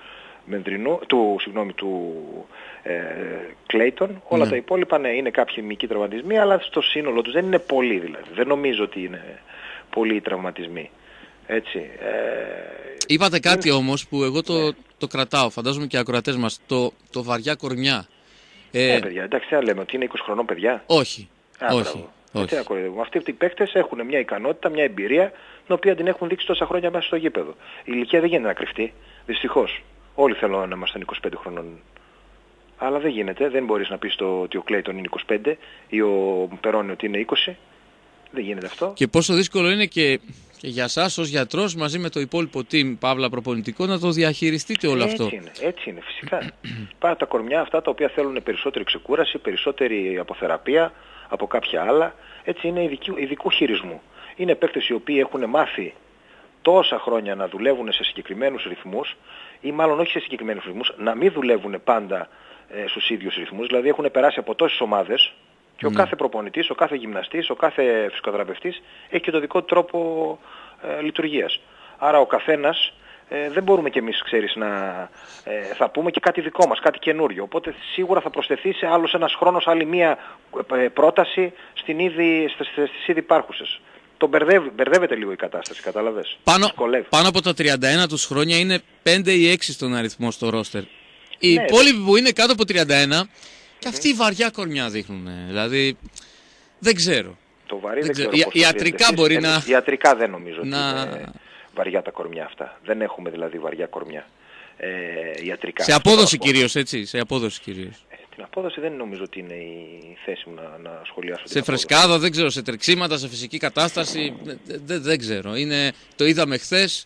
Μενδρινού, του, συγγνώμη, του ε, Κλέιτον. Όλα ναι. τα υπόλοιπα ναι, είναι κάποιοι μικροί τραυματισμοί, αλλά στο σύνολο τους δεν είναι πολλοί δηλαδή. Δεν νομίζω ότι είναι πολλοί οι τραυματισμοί. Έτσι. Ε, Είπατε κάτι είναι... όμως που εγώ το, ναι. το κρατάω, φαντάζομαι και οι ακροατές μας, το, το βαριά κορμιά. Ε, ε, παιδιά, εντάξει, να λέμε ότι είναι είκοσι χρονών παιδιά. Όχι, Α, όχι. όχι. Αυτοί οι παίκτες έχουν μια ικανότητα, μια εμπειρία, την οποία την έχουν δείξει τόσα χρόνια μέσα στο γήπεδο. Η ηλικία δεν γίνεται να κρυφτεί, δυστυχώς. Όλοι θέλουν να ήμασταν είκοσι πέντε χρονών. Αλλά δεν γίνεται, δεν μπορείς να πεις το, ότι ο Κλέιτον είναι είκοσι πέντε ή ο Περόνι ότι είναι είκοσι. Δεν γίνεται αυτό. Και πόσο δύσκολο είναι και, και για εσάς ως γιατρός μαζί με το υπόλοιπο team, παύλα προπονητικό, να το διαχειριστείτε όλο έτσι αυτό. Είναι, έτσι είναι, φυσικά. Πάρα τα κορμιά αυτά τα οποία θέλουν περισσότερη ξεκούραση, περισσότερη αποθεραπεία από κάποια άλλα. Έτσι είναι ειδικού, ειδικού χειρισμού. Είναι παίκτες οι οποίοι έχουν μάθει τόσα χρόνια να δουλεύουν σε συγκεκριμένους ρυθμούς, ή μάλλον όχι σε συγκεκριμένους ρυθμούς, να μην δουλεύουν πάντα ε, στους ίδιους ρυθμούς, δηλαδή έχουν περάσει από τόσες ομάδες και ο mm. κάθε προπονητής, ο κάθε γυμναστής, ο κάθε φυσικοθεραπευτής έχει και το δικό του τρόπο ε, λειτουργίας. Άρα ο καθένας ε, δεν μπορούμε κι εμείς, ξέρεις, να ε, θα πούμε και κάτι δικό μας, κάτι καινούριο. Οπότε σίγουρα θα προσθεθεί σε άλλος ένας χρόνος, άλλη μία ε, πρόταση στην ήδη, στις, στις ήδη υπάρχουσες. Το μπερδεύει, μπερδεύεται λίγο η κατάσταση, κατάλαβες. Πάνω, πάνω από τα τριάντα ένα τους χρόνια είναι πέντε ή έξι στον αριθμό στο ρόστερ. Οι ναι, υπόλοιποι που είναι κάτω από τριάντα ένα και αυτοί οι βαριά κορμιά δείχνουν. Δηλαδή δεν ξέρω. Το βαρύ δεν, δεν ξέρω. Ι, ιατρικά μπορεί ε, να... Ιατρικά δεν νομίζω να... ότι είναι βαριά τα κορμιά αυτά. Δεν έχουμε δηλαδή βαριά κορμιά. Ε, ιατρικά. Σε απόδοση κυρίως, έτσι. Σε απόδοση κυρίως. Την απόδοση δεν νομίζω ότι είναι η θέση μου να, να σχολιάσω. Σε φρεσκάδα, δεν ξέρω, σε τρεξίματα, σε φυσική κατάσταση, δεν, δεν ξέρω. Είναι, το είδαμε χθες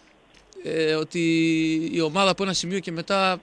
ε, ότι η ομάδα από ένα σημείο και μετά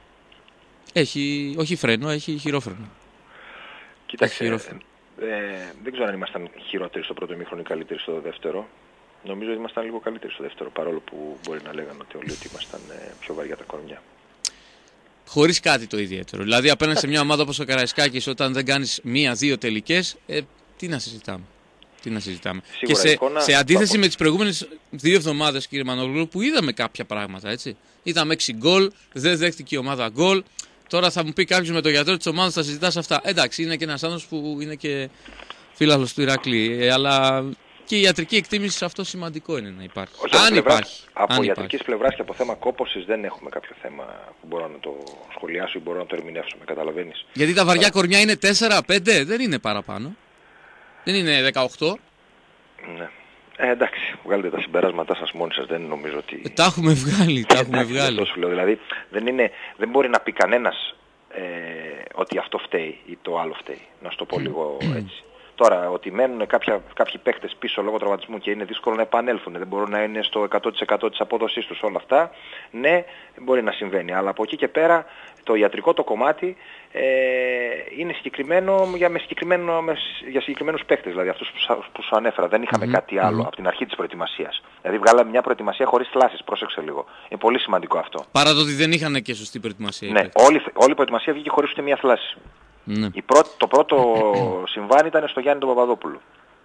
έχει, όχι φρένο, έχει χειρόφρενο. Κοίταξε, ε, ε, δεν ξέρω αν ήμασταν χειρότεροι στο πρώτο ημίχρονο ή καλύτεροι στο δεύτερο. Νομίζω ότι ήμασταν λίγο καλύτεροι στο δεύτερο, παρόλο που μπορεί να λέγανε ότι όλοι ότι ήμασταν ε, πιο βαριά τα κορμιά. Χωρίς κάτι το ιδιαίτερο. Δηλαδή απέναντι σε μια ομάδα όπως ο Καραϊσκάκης, όταν δεν κάνεις μία-δύο τελικές, ε, τι να συζητάμε. Τι να συζητάμε. Σίγουρα, και σε, εικόνα, σε αντίθεση από... με τις προηγούμενες δύο εβδομάδες, κύριε Μανολόγλου, που είδαμε κάποια πράγματα, έτσι. Είδαμε έξι γκολ, δεν δέχτηκε η ομάδα γκολ. Τώρα θα μου πει κάποιος με το γιατρό της ομάδας θα συζητάς αυτά. Εντάξει, είναι και ένας άνθρωπος που είναι και φίλαθλος του Ηράκλη, ε, αλλά... Και η ιατρική εκτίμηση σε αυτό σημαντικό είναι να υπάρχει. Όχι, αν πλευράς, υπάρχει. Από αν ιατρικής πλευράς και από θέμα κόπωσης δεν έχουμε κάποιο θέμα που μπορώ να το σχολιάσω ή μπορώ να το ερμηνεύσω, με καταλαβαίνεις. Γιατί τα βαριά κορμιά είναι τέσσερα πέντε, δεν είναι παραπάνω. Δεν είναι δεκαοκτώ. Ναι. Ε, εντάξει, βγάλετε τα συμπεράσματά σας μόνοι σας, δεν νομίζω ότι... Ε, τα έχουμε βγάλει, τα έχουμε εντάξει, βγάλει. Λέω, δηλαδή δεν, είναι, δεν μπορεί να πει κανένας ε, ότι αυτό φταίει ή το άλλο φταίει. Να σου το πω λίγο έτσι. Τώρα, ότι μένουν κάποια, κάποιοι παίκτες πίσω λόγω τραυματισμού και είναι δύσκολο να επανέλθουν, δεν μπορούν να είναι στο εκατό τοις εκατό της απόδοσής τους όλα αυτά, ναι, μπορεί να συμβαίνει. Αλλά από εκεί και πέρα το ιατρικό το κομμάτι ε, είναι συγκεκριμένο για, με συγκεκριμένο, με, για συγκεκριμένους παίκτες, δηλαδή αυτούς που, που σου ανέφερα. Δεν είχαμε mm-hmm. κάτι άλλο mm-hmm. από την αρχή της προετοιμασίας. Δηλαδή βγάλαμε μια προετοιμασία χωρίς θλάσεις, πρόσεξε λίγο. Είναι πολύ σημαντικό αυτό. Παρά το ότι δεν είχαν και σωστή προετοιμασία. Ναι, όλη, όλη η προετοιμασία βγήκε χωρίς ούτε μια θλάση. Ναι. Η πρώτη, το πρώτο συμβάν ήταν στο Γιάννη τον Παπαδόπουλο.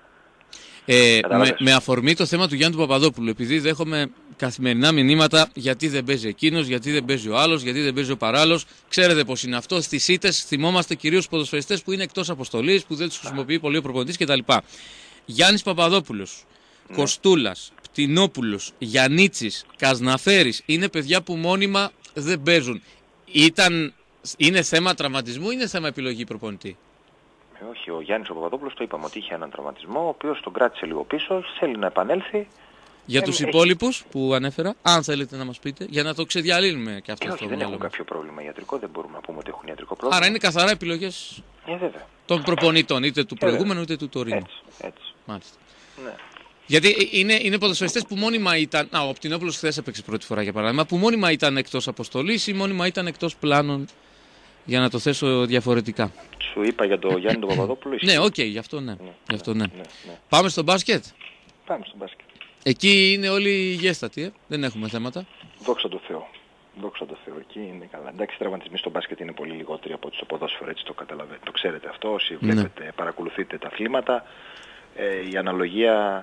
Ε, με, με αφορμή το θέμα του Γιάννη του Παπαδόπουλου, επειδή δέχομαι καθημερινά μηνύματα γιατί δεν παίζει εκείνος, γιατί δεν παίζει ο άλλος, γιατί δεν παίζει ο παράλληλος. Ξέρετε πως είναι αυτό. Στις ήττες θυμόμαστε κυρίως ποδοσφαιριστές που είναι εκτός αποστολής, που δεν τους χρησιμοποιεί πολύ ο προπονητής κτλ. Γιάννης Παπαδόπουλος, ναι. Κοστούλας, Πτηνόπουλος, Γιαννίτσης, Κασναφέρης είναι παιδιά που μόνιμα δεν παίζουν. Ήταν... Είναι θέμα τραυματισμού ή είναι θέμα επιλογή προπονητή? Ε, όχι, ο Γιάννης ο Παπαδόπουλος το είπαμε ότι είχε έναν τραυματισμό, ο οποίος τον κράτησε λίγο πίσω, θέλει να επανέλθει. Για ε, τους έχει... υπόλοιπους που ανέφερα, αν θέλετε να μας πείτε, για να το ξεδιαλύνουμε και αυτό. Και όχι, δεν έχουν κάποιο πρόβλημα ιατρικό, δεν μπορούμε να πούμε ότι έχουν ιατρικό πρόβλημα. Άρα είναι καθαρά επιλογές ε, των προπονητών, είτε του προηγούμενου είτε του τωρινού. Έτσι, έτσι. Μάλιστα. Ναι. Γιατί είναι, είναι ποδοσφαιριστές που μόνιμα ήταν. Α, ο Πτηνόπουλος χθες έπαιξε πρώτη φορά για παράδειγμα, που μόνιμα ήταν εκτός αποστολής ή μόνιμα ήταν εκτός πλάνων. Για να το θέσω διαφορετικά. Σου είπα για τον Γιάννη τον Παπαδόπουλο. Ναι, οκ, okay, γι' αυτό ναι. ναι, γι αυτό, ναι. ναι, ναι. Πάμε στο μπάσκετ. Πάμε στο μπάσκετ. Εκεί είναι όλοι υγιέστατοι, ε? Δεν έχουμε θέματα. Δόξα τω Θεώ. Δόξα τω Θεώ, εκεί είναι καλά. Εντάξει, οι τραυματισμοί στο μπάσκετ είναι πολύ λιγότεροι από ό,τι στο ποδόσφαιρο, έτσι το καταλαβαίνετε. Το ξέρετε αυτό, όσοι βλέπετε, ναι. παρακολουθείτε τα αθλήματα. Ε, η αναλογία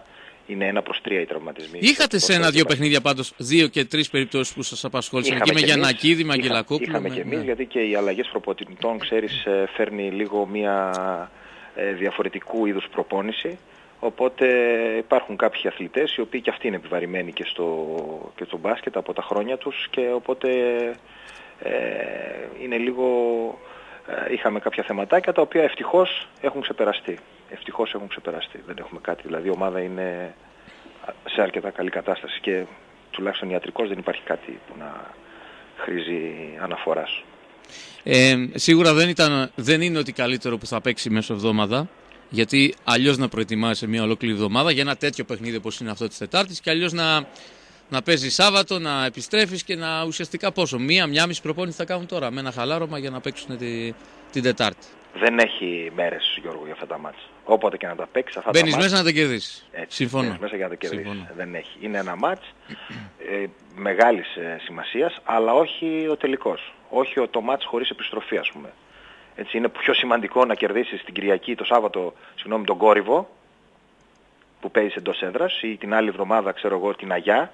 είναι ένα προς τρία οι τραυματισμοί. Είχατε σε ένα-δύο παιχνίδια πάντως δύο και τρεις περιπτώσεις που σας απασχόλησαν εκεί με Γιαννακίδη, με Αγγελακόπουλο. Είχαμε με... και εμείς, ναι. γιατί και οι αλλαγές προπονητών, ξέρεις, φέρνει λίγο μια ε, διαφορετικού είδους προπόνηση. Οπότε υπάρχουν κάποιοι αθλητές οι οποίοι και αυτοί είναι επιβαρημένοι και στο, και στο μπάσκετ από τα χρόνια τους και οπότε ε, είναι λίγο... Ε, είχαμε κάποια θεματάκια τα οποία ευτυχώς έχουν ξεπεραστεί. Ευτυχώς έχουν ξεπεραστεί. Δεν έχουμε κάτι. Δηλαδή η ομάδα είναι σε αρκετά καλή κατάσταση και τουλάχιστον ιατρικώς δεν υπάρχει κάτι που να χρήζει αναφοράς. Ε, σίγουρα δεν, ήταν, δεν είναι ότι καλύτερο που θα παίξει μέσω εβδομάδα. Γιατί αλλιώς να προετοιμάσαι μια ολόκληρη εβδομάδα για ένα τέτοιο παιχνίδι όπως είναι αυτό της Τετάρτης και αλλιώς να, να παίζει Σάββατο, να επιστρέφεις και να ουσιαστικά πόσο, μία, μία μισή προπόνηση θα κάνουν τώρα με ένα χαλάρωμα για να παίξουν τη, την Τετάρτη. Δεν έχει μέρες, Γιώργο, για αυτά τα μάτς. Όποτε και να τα παίξεις αυτά μπαίνεις τα μάτς... μέσα να τα κερδίσεις. Συμφωνώ. Μπαίνεις μέσα για να τα κερδίσεις. Συμφωνώ. Δεν έχει. Είναι ένα μάτς ε, μεγάλης ε, σημασίας, αλλά όχι ο τελικός. Όχι ο, το μάτς χωρίς επιστροφή, ας πούμε. Έτσι, είναι πιο σημαντικό να κερδίσεις την Κυριακή, το Σάββατο, συγγνώμη, τον Κόρυβο, που παίζεις εντός έδρας, ή την άλλη εβδομάδα, ξέρω εγώ, την Αγιά,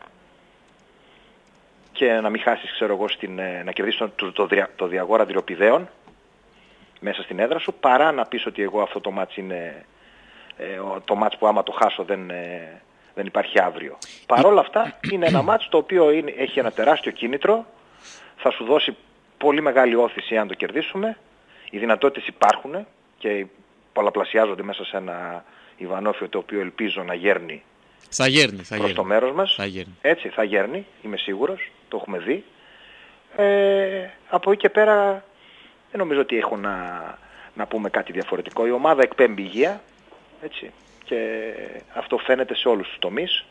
και να μην χάσεις, ξέρω εγώ, στην, να κερδίσεις το, το, το, το Διαγόρα Δυριοπηδαίων μέσα στην έδρα σου, παρά να πεις ότι εγώ αυτό το μάτς είναι ε, το μάτς που άμα το χάσω δεν, ε, δεν υπάρχει αύριο. Παρ' όλα αυτά είναι ένα μάτς το οποίο είναι, έχει ένα τεράστιο κίνητρο, θα σου δώσει πολύ μεγάλη όθηση αν το κερδίσουμε. Οι δυνατότητες υπάρχουν και πολλαπλασιάζονται μέσα σε ένα Ιβανόφιο το οποίο ελπίζω να γέρνει, θα γέρνει θα προς γέρνει. το μέρος μας. Θα γέρνει. Έτσι θα γέρνει, είμαι σίγουρος, το έχουμε δει. Ε, από εκεί και πέρα δεν νομίζω ότι έχω να, να πούμε κάτι διαφορετικό. Η ομάδα εκπέμπει υγεία, έτσι, και αυτό φαίνεται σε όλους τους τομείς.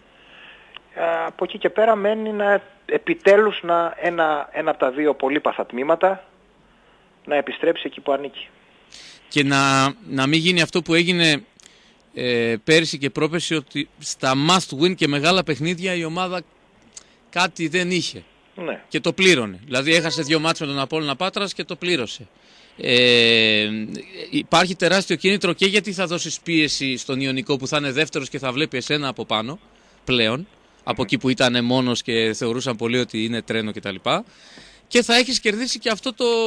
Ε, από εκεί και πέρα μένει να, επιτέλους να, ένα, ένα από τα δύο πολύπαθα τμήματα να επιστρέψει εκεί που ανήκει. Και να, να μην γίνει αυτό που έγινε ε, πέρυσι και πρόπερσι, ότι στα must win και μεγάλα παιχνίδια η ομάδα κάτι δεν είχε. Ναι. Και το πλήρωνε. Δηλαδή έχασε δύο μάτς με τον Απόλλωνα Πάτρας και το πλήρωσε. Ε, υπάρχει τεράστιο κίνητρο και γιατί θα δώσεις πίεση στον Ιωνικό που θα είναι δεύτερος και θα βλέπει εσένα από πάνω πλέον, από εκεί που ήταν μόνος και θεωρούσαν πολλοί ότι είναι τρένο κτλ. Και θα έχεις κερδίσει και αυτό το,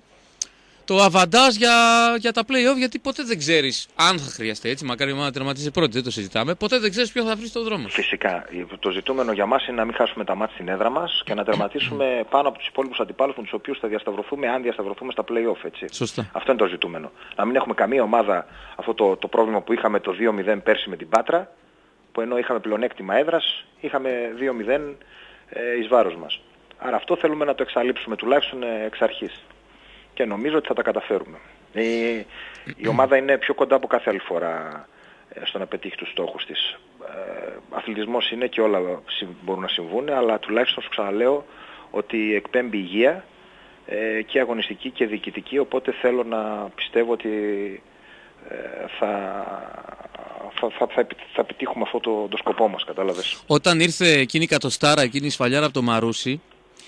το αβαντάζ για, για τα play-off, γιατί ποτέ δεν ξέρεις αν θα χρειαστεί, έτσι, μακάρι η ομάδα τερματίσει πρώτη, δεν το συζητάμε, ποτέ δεν ξέρεις ποιο θα βρει στον δρόμο. Φυσικά. Το ζητούμενο για μας είναι να μην χάσουμε τα μάτια στην έδρα μας και να τερματίσουμε πάνω από τους υπόλοιπους αντιπάλους με τους οποίους θα διασταυρωθούμε, αν διασταυρωθούμε στα play-off, έτσι. Σωστά. Αυτό είναι το ζητούμενο. Να μην έχουμε καμία ομάδα αυτό το, το πρόβλημα που είχαμε το δύο μηδέν πέρσι με την Πάτρα, που ενώ είχαμε πλεονέκτημα έδρας, είχαμε δύο μηδέν ε, εις βάρος μας. Άρα αυτό θέλουμε να το εξαλείψουμε τουλάχιστον εξ αρχής. Και νομίζω ότι θα τα καταφέρουμε. Η, η ομάδα είναι πιο κοντά από κάθε άλλη φορά ε, στο να πετύχει τους στόχους της. Ε, αθλητισμός είναι και όλα μπορούν να συμβούν, αλλά τουλάχιστον σου ξαναλέω ότι εκπέμπει υγεία ε, και αγωνιστική και διοικητική, οπότε θέλω να πιστεύω ότι ε, θα, θα, θα, θα, θα επιτύχουμε αυτό το, το σκοπό μας, κατάλαβες. Όταν ήρθε εκείνη η κατοστάρα, εκείνη η σφαλιάρα από το Μαρούσι,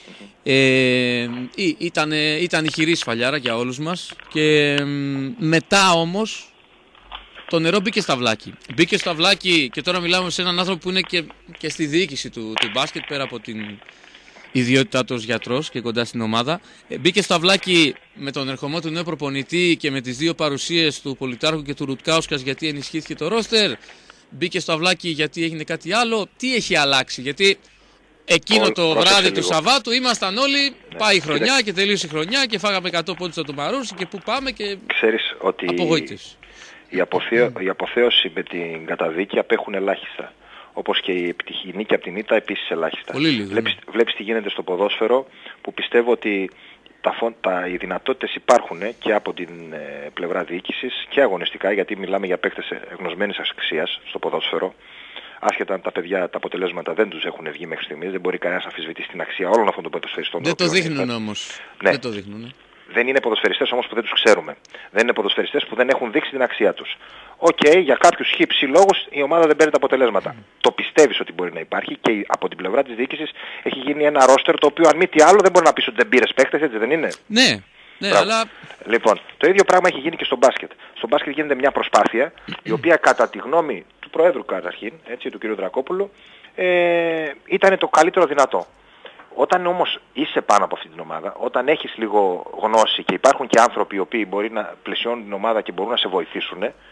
Ε, ήταν, ήταν ηχηρή σφαλιάρα για όλους μας και μετά όμως το νερό μπήκε στα βλάκι. Μπήκε στα βλάκι και τώρα μιλάμε σε έναν άνθρωπο που είναι και, και στη διοίκηση του, του μπάσκετ, πέρα από την ιδιότητά του ως γιατρός και κοντά στην ομάδα. Ε, μπήκε στα βλάκι με τον ερχομό του νέου προπονητή και με τις δύο παρουσίες του Πολυτάρχου και του Ρουτκάουσκας, γιατί ενισχύθηκε το ρόστερ. Μπήκε στο αυλάκι γιατί έγινε κάτι άλλο. Τι έχει αλλάξει? Γιατί εκείνο Ό, το βράδυ λίγο. του Σαββάτου ήμασταν όλοι, ναι, πάει η χρονιά κοίτα. Και τελείωσε η χρονιά και φάγαμε εκατό πόντους από το Μαρούσι και πού πάμε και ξέρεις ότι απογοήτευση. Η, αποθέω, η αποθέωση με την καταδίκη απέχουν ελάχιστα. Όπως και η επιτυχή νίκη από την ήττα επίσης ελάχιστα. Πολύ λίγο. Βλέπεις, βλέπεις τι γίνεται στο ποδόσφαιρο, που πιστεύω ότι τα, τα, οι δυνατότητες υπάρχουν και από την ε, πλευρά διοίκησης και αγωνιστικά, γιατί μιλάμε για παίκτες γνωσμένης αξίας στο ποδόσφαιρο. Άσχετα αν τα παιδιά τα αποτελέσματα δεν τους έχουν βγει μέχρι στιγμής, δεν μπορεί κανένας να αμφισβητήσει την αξία όλων αυτών των ποδοσφαιριστών. Δεν το δείχνουν όμως. Ναι. Δεν το δείχνουν. Δεν είναι ποδοσφαιριστές όμως που δεν τους ξέρουμε. Δεν είναι ποδοσφαιριστές που δεν έχουν δείξει την αξία τους. Οκ, okay, για κάποιους χύψη λόγους η ομάδα δεν παίρνει τα αποτελέσματα. Mm. Το πιστεύεις ότι μπορεί να υπάρχει και από την πλευρά της διοίκησης έχει γίνει ένα ρόστερ το οποίο αν μη τι άλλο δεν μπορεί να πεις ότι δεν πήρες παίκτες, έτσι δεν είναι? Ναι. Ναι, αλλά... Λοιπόν, το ίδιο πράγμα έχει γίνει και στο μπάσκετ. Στο μπάσκετ γίνεται μια προσπάθεια η οποία κατά τη γνώμη του, Προέδρου καταρχήν, έτσι, του κ. Δρακόπουλου, ε, ήταν το καλύτερο δυνατό. Όταν όμως είσαι πάνω από αυτή την ομάδα, όταν έχεις λίγο γνώση και υπάρχουν και άνθρωποι οι οποίοι μπορεί να πλαισιώνουν την ομάδα και μπορούν να σε βοηθήσουν, ε,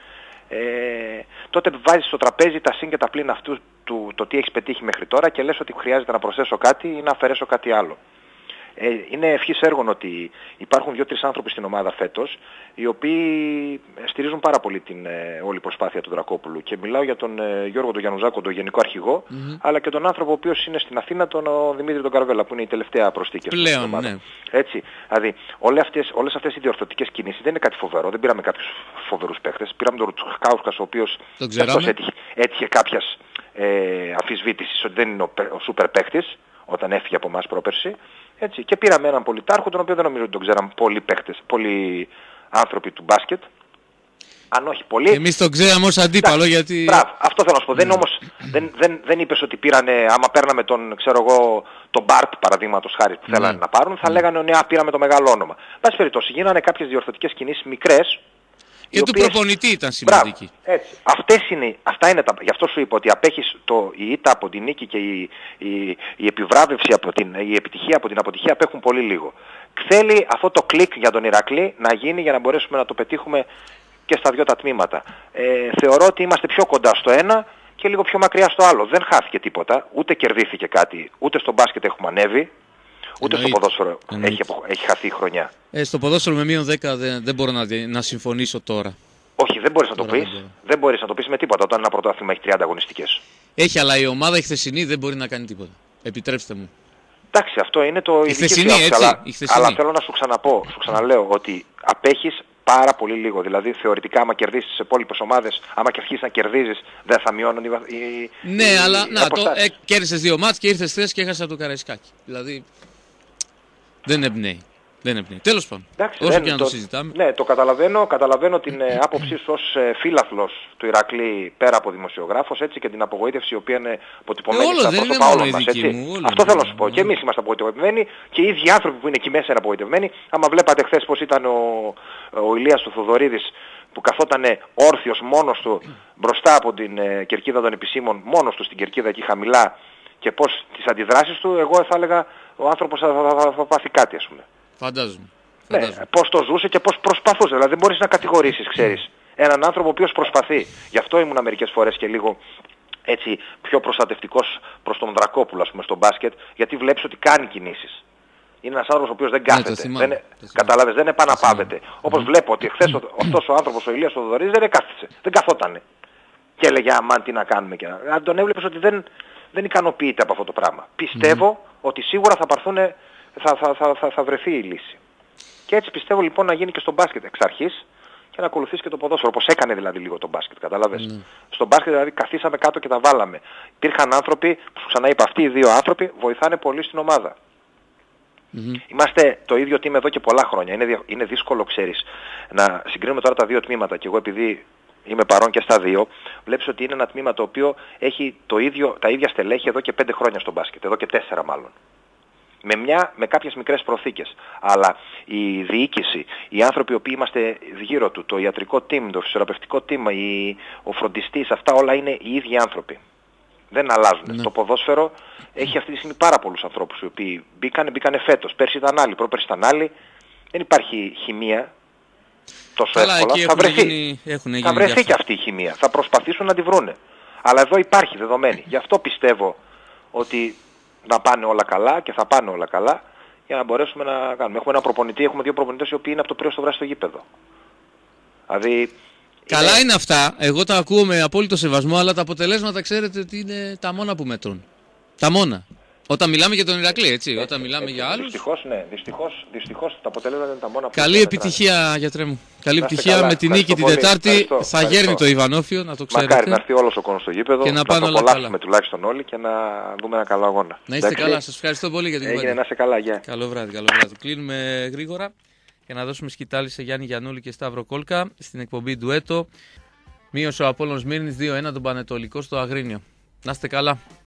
τότε βάζεις στο τραπέζι τα συν και τα πλήν αυτού του το τι έχεις πετύχει μέχρι τώρα και λες ότι χρειάζεται να προσθέσω κάτι ή να αφαιρέσω κάτι άλλο. Ε, είναι ευχής έργων ότι υπάρχουν δύο-τρεις άνθρωποι στην ομάδα φέτος οι οποίοι στηρίζουν πάρα πολύ την ε, όλη προσπάθεια του Δρακόπουλου, και μιλάω για τον ε, Γιώργο τον Γιαννουζάκο, τον γενικό αρχηγό, mm-hmm. αλλά και τον άνθρωπο ο οποίος είναι στην Αθήνα, τον ο Δημήτρη τον Καρβέλα, που είναι η τελευταία προστίκη πλέον, στην ομάδα. Ναι. Έτσι, δηλαδή όλες αυτές, όλες αυτές οι διορθωτικές κινήσεις δεν είναι κάτι φοβερό, δεν πήραμε κάποιους φοβερούς παίχτες, πήραμε τον Ρουτσκάουσκας ο οποίος έτυχε, έτυχε κάποιας ε, αμφισβήτησης ότι δεν είναι ο, ο σούπερ παίχτης όταν έφυγε από εμάς πρόπερση. Έτσι, και πήραμε έναν πολιτάρχο, τον οποίο δεν νομίζω ότι τον ξέραν πολλοί παίχτες, πολλοί άνθρωποι του μπάσκετ. Αν όχι πολλοί. Εμείς τον ξέραμε ως αντίπαλο, γιατί... Μπράβο, αυτό θέλω να σου πω. Mm. Δεν, όμως, δεν, δεν, δεν είπες ότι πήρανε, άμα παίρναμε τον, ξέρω εγώ, τον Μπάρτ παραδείγματος χάρη που mm. θέλανε να πάρουν, θα mm. λέγανε ναι, πήραμε το μεγάλο όνομα. Πάση περιπτώσει, γίνανε κάποιες διορθωτικές κινήσεις μικρές. Και του οποίες... προπονητή ήταν σημαντική. Μπράβο, έτσι. Αυτές είναι, αυτά είναι τα, γι' αυτό σου είπα ότι απέχεις το, η ήττα από την νίκη και η, η, η επιβράβευση από την, η επιτυχία από την αποτυχία απέχουν πολύ λίγο. Θέλει αυτό το κλικ για τον Ηρακλή να γίνει για να μπορέσουμε να το πετύχουμε και στα δυο τα τμήματα. Ε, θεωρώ ότι είμαστε πιο κοντά στο ένα και λίγο πιο μακριά στο άλλο. Δεν χάθηκε τίποτα, ούτε κερδίθηκε κάτι, ούτε στο μπάσκετ έχουμε ανέβει. Ούτε εννοεί, στο ποδόσφαιρο έχει, έχει χαθεί η χρονιά. Ε, στο ποδόσφαιρο με μείον δέκα δεν, δεν μπορώ να, να συμφωνήσω τώρα. Όχι, δεν μπορείς να το πεις. Δεν, δεν μπορείς να το πεις με τίποτα όταν ένα πρωτάθλημα έχει τριάντα αγωνιστικές. Έχει, αλλά η ομάδα η χθεσινή δεν μπορεί να κάνει τίποτα. Επιτρέψτε μου. Εντάξει, αυτό είναι το η χθεσινή, έτσι, αλλά, η χθεσινή. Αλλά θέλω να σου ξαναπώ, σου ξαναλέω ότι απέχεις πάρα πολύ λίγο. Δηλαδή θεωρητικά άμα κερδίσεις τις υπόλοιπες ομάδες, άμα και αρχίσεις να κερδίζεις, δεν θα μειώνουν οι, οι Ναι, οι, αλλά οι να, το, ε, κέρδισες δύο μάτς και ήρθες χθες και έχασες από το Καραϊσκάκι. Δηλαδή δεν εμπνέει. Δεν εμπνέει. Τέλος πάντων. Εντάξει, όσο δεν, και να το, το συζητάμε. Ναι, το καταλαβαίνω. Καταλαβαίνω την ε, άποψή σου ως ε, φίλαθλος του Ηρακλή πέρα από δημοσιογράφος, έτσι, και την απογοήτευση η οποία είναι αποτυπωμένη στα πρόσωπα όλων μας. Έτσι. Μου, αυτό θέλω να σου πω. Mm. Και εμείς είμαστε απογοητευμένοι και οι ίδιοι άνθρωποι που είναι εκεί μέσα είναι απογοητευμένοι. Άμα βλέπατε χθες πως ήταν ο, ο Ηλίας του Θοδωρίδης που καθόταν όρθιος μόνος του μπροστά από την ε, κερκίδα των επισήμων, μόνος του στην κερκίδα εκεί χαμηλά, και πως τις αντιδράσεις του, εγώ θα έλεγα ο άνθρωπος θα, θα, θα, θα πάθει κάτι, ας πούμε. Φαντάζομαι. Ναι, πώς το ζούσε και πώς προσπαθούσε. Δηλαδή δεν μπορείς να κατηγορήσεις, ξέρεις, έναν άνθρωπο ο οποίος προσπαθεί. Γι' αυτό ήμουν μερικές φορές και λίγο έτσι πιο προστατευτικός προς τον Δρακόπουλο, ας πούμε, στο μπάσκετ, γιατί βλέπεις ότι κάνει κινήσεις. Είναι ένας άνθρωπος ο οποίος δεν κάθεται. Ναι, δεν, καταλάβες, δεν επαναπάβεται. Όπως mm-hmm. βλέπω ότι χθες ο, αυτός ο άνθρωπος, ο Ηλίας Θοδωρίδης, δεν κάθισε. Δεν καθότανε. Και έλεγε αμάν τι να κάνουμε. Και να... Αν τον έβλεπες ότι δεν, δεν ικανοποιείται από αυτό το πράγμα. Πιστεύω mm-hmm. ότι σίγουρα θα, παρθούν, θα, θα, θα, θα, θα βρεθεί η λύση. Και έτσι πιστεύω λοιπόν να γίνει και στο μπάσκετ εξ αρχής και να ακολουθήσει και το ποδόσφαιρο. Όπως έκανε δηλαδή λίγο το μπάσκετ, καταλάβες. Mm. Στο μπάσκετ δηλαδή καθίσαμε κάτω και τα βάλαμε. Υπήρχαν άνθρωποι, που σου ξαναείπα, αυτοί οι δύο άνθρωποι βοηθάνε πολύ στην ομάδα. Mm-hmm. Είμαστε το ίδιο team εδώ και πολλά χρόνια. Είναι, είναι δύσκολο, ξέρεις, να συγκρίνουμε τώρα τα δύο τμήματα. Και εγώ επειδή είμαι παρόν και στα δύο, βλέπεις ότι είναι ένα τμήμα το οποίο έχει το ίδιο, τα ίδια στελέχη εδώ και πέντε χρόνια στο μπάσκετ. Εδώ και τέσσερα μάλλον. Με, μια, με κάποιες μικρές προθήκες. Αλλά η διοίκηση, οι άνθρωποι οι οποίοι είμαστε γύρω του, το ιατρικό team, το φυσιοθεραπευτικό team, η, ο φροντιστής, αυτά όλα είναι οι ίδιοι άνθρωποι. Δεν αλλάζουν. Ναι. Το ποδόσφαιρο έχει αυτή τη στιγμή πάρα πολλούς ανθρώπους οι οποίοι μπήκανε, μπήκανε φέτος. Πέρσι ήταν άλλοι, πρόπερσι ήταν άλλοι. Δεν υπάρχει χημεία τόσο Καλά, εύκολα. Θα βρεθεί, γίνει, έχουν θα βρεθεί και αυτή η χημεία. Θα προσπαθήσουν να τη βρούνε. Αλλά εδώ υπάρχει δεδομένη. Γι' αυτό πιστεύω ότι να πάνε όλα καλά και θα πάνε όλα καλά για να μπορέσουμε να κάνουμε. Έχουμε ένα προπονητή, έχουμε δύο προπονητές οι οποίοι είναι από το πρωί στο βράδυ στο γήπεδο. Δηλαδή, καλά είναι... είναι αυτά, εγώ τα ακούω με απόλυτο σεβασμό, αλλά τα αποτελέσματα ξέρετε ότι είναι τα μόνα που μετρούν. Τα μόνα. Όταν μιλάμε για τον Ηρακλή, έτσι, έτσι όταν μιλάμε έτσι, για άλλους. Δυστυχώς, ναι, δυστυχώς, δυστυχώς τα αποτελέσματα είναι τα μόνα που μετρούν. Καλή επιτυχία, γιατρέ μου. Καλή επιτυχία καλά, με την νίκη την Τετάρτη. Ευχαριστώ, θα ευχαριστώ. Γέρνει το Ιβανόφιο, να το ξέρετε. Μακάρι να έρθει όλος ο κόσμος στο γήπεδο και να, να το απολαύσουμε τουλάχιστον όλοι και να δούμε ένα καλό αγώνα. Να είστε εντάξει. Καλά, σας ευχαριστώ πολύ για την κουβέντα. Έγινε, να είστε καλά, γεια. Καλό βράδυ, καλό βράδυ. Κλείνουμε γρήγορα για να δώσουμε σκητάλη σε Γιάννη Γιαννούλη και Σταύρο Κόλκα στην εκπομπή Ντουέτο. Μείωσε ο Απόλλων Σμύρνης δύο ένα τον Πανετολικό στο Αγρίνιο. Να είστε καλά.